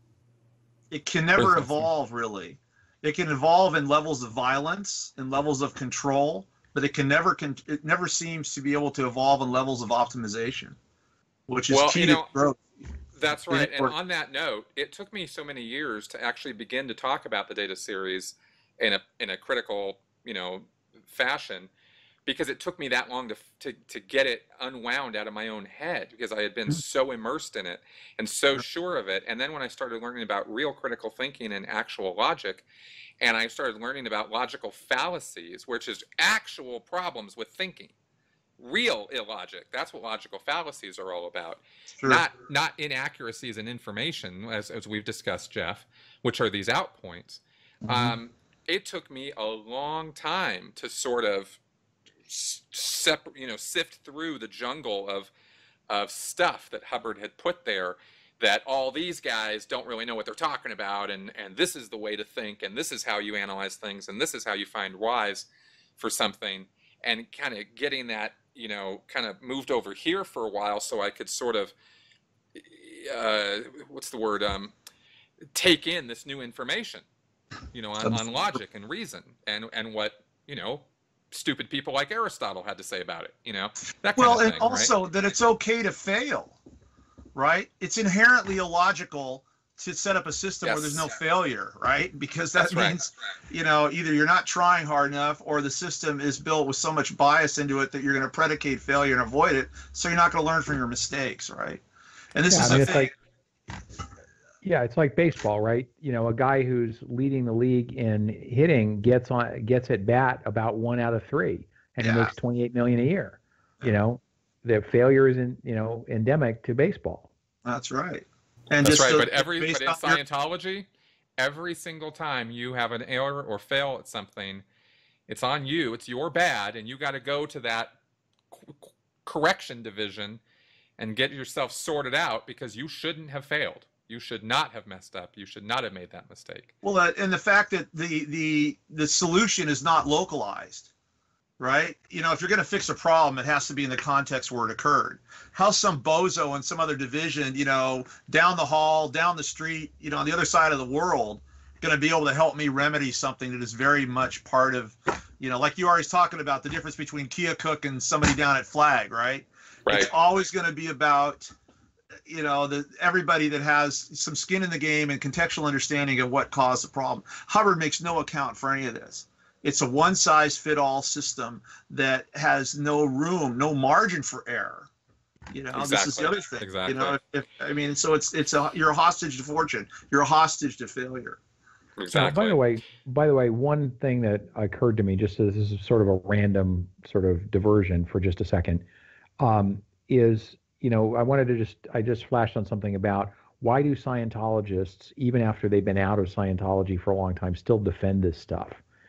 Speaker 2: It can never evolve, really. It can evolve in levels of violence and levels of control, but it can never con- it never seems to be able to evolve in levels of optimization, which is
Speaker 1: Well,
Speaker 2: key
Speaker 1: you
Speaker 2: to
Speaker 1: know,
Speaker 2: growth.
Speaker 1: That's right. And
Speaker 2: Or-
Speaker 1: on that note, it took me so many years to actually begin to talk about the data series in a in a critical, you know, fashion, because it took me that long to to to get it unwound out of my own head, because I had been so immersed in it and so sure of it. And then when I started learning about real critical thinking and actual logic, and I started learning about logical fallacies, which is actual problems with thinking, real illogic. That's what logical fallacies are all about.
Speaker 2: Sure.
Speaker 1: Not not inaccuracies in information, as, as we've discussed, Jeff, which are these outpoints.
Speaker 2: Mhm.
Speaker 1: Um, it took me a long time to sort of separate, you know, sift through the jungle of of stuff that Hubbard had put there, that all these guys don't really know what they're talking about, and and this is the way to think, and this is how you analyze things, and this is how you find whys for something, and kind of getting that, you know, kind of moved over here for a while so I could sort of uh, what's the word? Um, take in this new information, you know, on, on logic and reason, and and what, you know, stupid people like Aristotle had to say about it, you know, that kind
Speaker 2: well,
Speaker 1: of thing,
Speaker 2: and also
Speaker 1: right?
Speaker 2: that it's okay to fail, right? It's inherently illogical to set up a system
Speaker 1: Yes.
Speaker 2: where there's no failure, right? Because that
Speaker 1: That's right.
Speaker 2: means, you know, either you're not trying hard enough, or the system is built with so much bias into it that you're going to predicate failure and avoid it, so you're not going to learn from your mistakes, right? And this
Speaker 3: Yeah,
Speaker 2: is
Speaker 3: I mean,
Speaker 2: a
Speaker 3: it's
Speaker 2: thing.
Speaker 3: like, yeah, it's like baseball, right? You know, a guy who's leading the league in hitting gets on gets at bat about one out of three, and
Speaker 2: Yeah.
Speaker 3: he makes twenty-eight million a year. You
Speaker 2: Yeah.
Speaker 3: know, the failure is in, you know, endemic to baseball.
Speaker 2: That's right. And
Speaker 1: That's
Speaker 2: just
Speaker 1: right.
Speaker 2: the,
Speaker 1: But every
Speaker 2: based
Speaker 1: but in
Speaker 2: on your-
Speaker 1: Scientology, every single time you have an error or fail at something, it's on you. It's your bad, and you got to go to that c- correction division and get yourself sorted out, because you shouldn't have failed. You should not have messed up. You should not have made that mistake.
Speaker 2: well, uh, and the fact that the the the solution is not localized, right? You know, if you're going to fix a problem, it has to be in the context where it occurred. How's some bozo in some other division, you know, down the hall, down the street, you know, on the other side of the world, going to be able to help me remedy something that is very much part of, you know, like you were always talking about the difference between Kia Cook and somebody down at Flag, right?
Speaker 1: Right.
Speaker 2: It's always going to be about, you know, the everybody that has some skin in the game and contextual understanding of what caused the problem. Hubbard makes no account for any of this. It's a one-size-fit-all system that has no room, no margin for error. You know,
Speaker 1: Exactly.
Speaker 2: this is the other thing.
Speaker 1: Exactly.
Speaker 2: You know, if, if I mean, so it's it's a you're a hostage to fortune. You're a hostage to failure.
Speaker 1: Exactly.
Speaker 3: Now, by the way, by the way, one thing that occurred to me, just as this is sort of a random sort of diversion for just a second, um, is, you know, I wanted to just, I just flashed on something about why do Scientologists, even after they've been out of Scientology for a long time, still defend this stuff?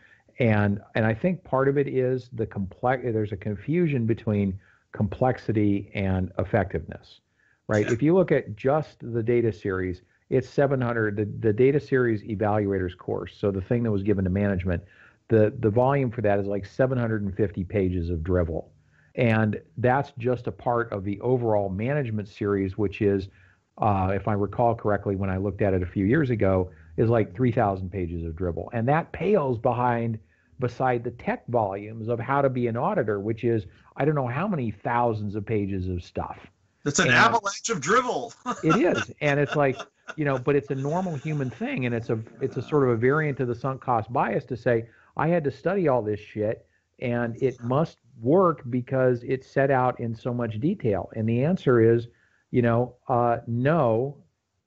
Speaker 3: And and I think part of it is the complex. There's a confusion between complexity and effectiveness, right?
Speaker 2: Yeah.
Speaker 3: If you look at just the data series, it's seven hundred. The, the data series evaluators course, so the thing that was given to management, the the volume for that is like seven hundred fifty pages of drivel, and that's just a part of the overall management series, which is, uh, if I recall correctly, when I looked at it a few years ago, is like three thousand pages of dribble. And that pales behind, beside the tech volumes of how to be an auditor, which is, I don't know how many thousands of pages of stuff.
Speaker 2: It's an
Speaker 3: And
Speaker 2: avalanche of drivel.
Speaker 3: it is. And it's like, you know, but it's a normal human thing. And it's a, it's a sort of a variant of the sunk cost bias to say, I had to study all this shit and it must work because it's set out in so much detail. And the answer is, you know, uh, no,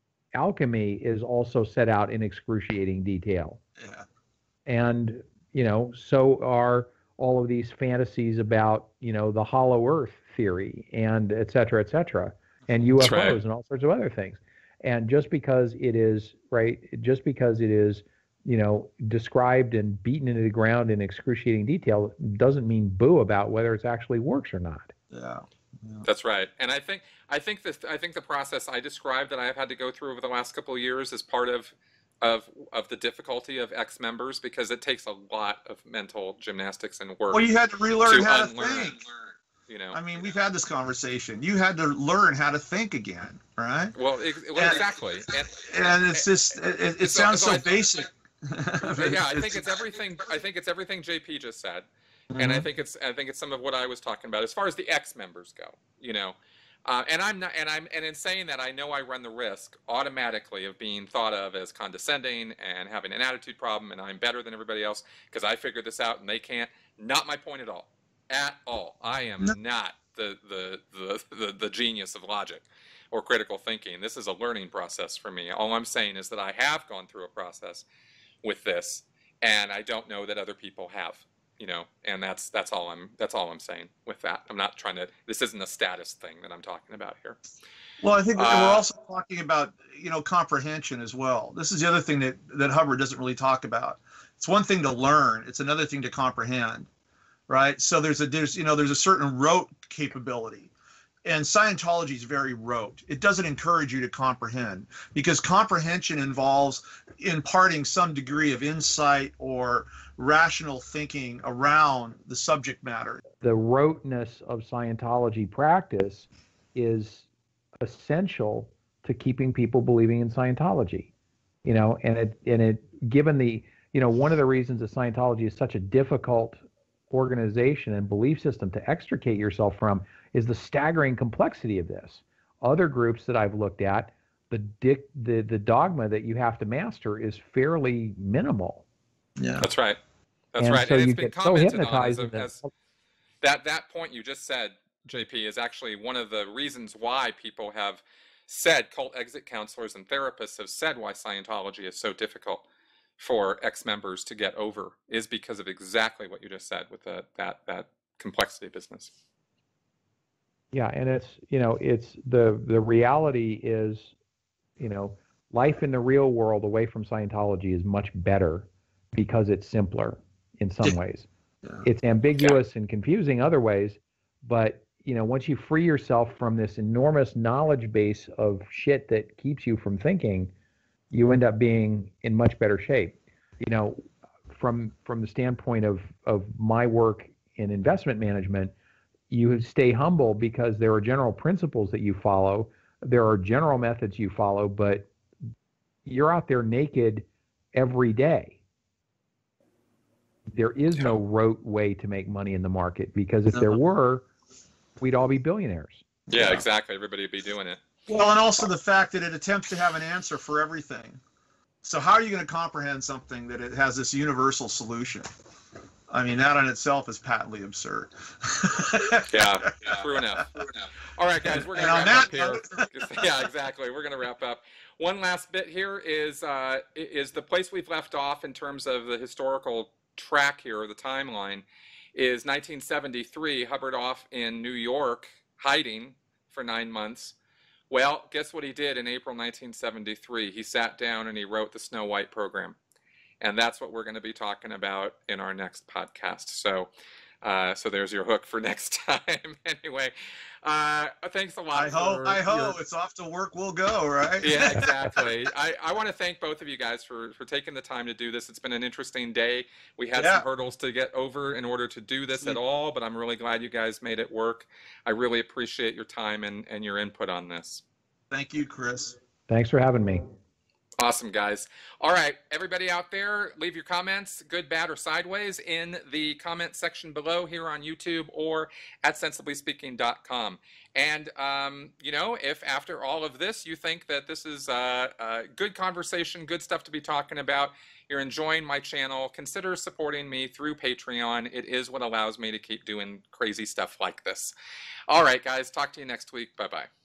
Speaker 3: alchemy is also set out in excruciating detail.
Speaker 2: Yeah.
Speaker 3: And, you know, so are all of these fantasies about, you know, the hollow earth theory and et cetera, et cetera, and U F Os
Speaker 1: right.
Speaker 3: and all sorts of other things. And just because it is, right, just because it is, you know, described and beaten into the ground in excruciating detail doesn't mean boo about whether it actually works or not.
Speaker 2: Yeah. Yeah.
Speaker 1: That's right. And I think I think this I think the process I described that I have had to go through over the last couple of years is part of of of the difficulty of ex-members, because it takes a lot of mental gymnastics and work.
Speaker 2: Well, you had to relearn
Speaker 1: to
Speaker 2: how to
Speaker 1: unlearn,
Speaker 2: think.
Speaker 1: You know.
Speaker 2: I mean, we've had this conversation. You had to learn how to think again, right?
Speaker 1: Well, it, well
Speaker 2: And-
Speaker 1: exactly. And,
Speaker 2: And it's just, it, it, it
Speaker 1: So-
Speaker 2: sounds
Speaker 1: so
Speaker 2: so
Speaker 1: I-
Speaker 2: basic.
Speaker 1: yeah, I think it's everything. I think it's everything J P just said, and I
Speaker 2: Mhm.
Speaker 1: think it's I think it's some of what I was talking about as far as the ex-members go. You know, uh, and I'm not, and I'm, and in saying that, I know I run the risk automatically of being thought of as condescending and having an attitude problem, and I'm better than everybody else because I figured this out and they can't. Not my point at all. At all. I am
Speaker 2: No.
Speaker 1: not the the, the the the genius of logic or critical thinking. This is a learning process for me. All I'm saying is that I have gone through a process with this, and I don't know that other people have, you know, and that's that's all I'm that's all I'm saying with that. I'm not trying to, this isn't a status thing that I'm talking about here.
Speaker 2: Well, I think
Speaker 1: Uh,
Speaker 2: we're also talking about, you know, comprehension as well. This is the other thing that, that Hubbard doesn't really talk about. It's one thing to learn. It's another thing to comprehend, right? So there's a, there's, you know, there's a certain rote capability. And Scientology is very rote. It doesn't encourage you to comprehend, because comprehension involves imparting some degree of insight or rational thinking around the subject matter.
Speaker 3: The roteness of Scientology practice is essential to keeping people believing in Scientology. You know, and it and it given the, you know, one of the reasons that Scientology is such a difficult organization and belief system to extricate yourself from is the staggering complexity of this. Other groups that I've looked at, the dic, the the dogma that you have to master is fairly minimal.
Speaker 1: Yeah, that's right. That's
Speaker 3: and
Speaker 1: right.
Speaker 3: So
Speaker 1: and
Speaker 3: you
Speaker 1: it's been
Speaker 3: get so
Speaker 1: commented on as,
Speaker 3: hypnotized
Speaker 1: a, as that that point you just said, J P, is actually one of the reasons why people have said, cult exit counselors and therapists have said why Scientology is so difficult for ex-members to get over, is because of exactly what you just said with the, that that complexity business.
Speaker 3: Yeah, and it's, you know, it's the the reality is, you know, life in the real world away from Scientology is much better because it's simpler in some ways. Yeah. It's ambiguous yeah. and confusing other ways, but you know, once you free yourself from this enormous knowledge base of shit that keeps you from thinking, you end up being in much better shape. You know, from from the standpoint of of my work in investment management, you stay humble because there are general principles that you follow, there are general methods you follow, but you're out there naked every day. There is no rote way to make money in the market, because if there were, we'd all be billionaires.
Speaker 1: Yeah, yeah, exactly. Everybody would be doing it.
Speaker 2: Well, and also the fact that it attempts to have an answer for everything. So how are you going to comprehend something that it has this universal solution? I mean, that in itself is patently absurd.
Speaker 1: yeah, yeah, true enough. True enough. All right, guys, we're going to wrap up here. Yeah, exactly. We're going to wrap up. One last bit here is uh, is the place we've left off in terms of the historical track here, or the timeline, is nineteen seventy-three, Hubbard off in New York, hiding for nine months. Well, guess what he did in April nineteen seventy-three? He sat down and he wrote the Snow White program. And that's what we're going to be talking about in our next podcast. So uh, so there's your hook for next time. Anyway, uh, thanks a lot.
Speaker 2: I hope, I hope
Speaker 1: your...
Speaker 2: it's off to work we'll go, right?
Speaker 1: Yeah, exactly. I, I want to thank both of you guys for, for taking the time to do this. It's been an interesting day. We had yeah. some hurdles to get over in order to do this at all, but I'm really glad you guys made it work. I really appreciate your time and, and your input on this.
Speaker 2: Thank you, Chris.
Speaker 3: Thanks for having me.
Speaker 1: Awesome, guys. All right, everybody out there, leave your comments, good, bad, or sideways, in the comment section below here on YouTube or at sensibly speaking dot com. And, um, you know, if after all of this you think that this is a, a good conversation, good stuff to be talking about, you're enjoying my channel, consider supporting me through Patreon. It is what allows me to keep doing crazy stuff like this. All right, guys, talk to you next week. Bye-bye.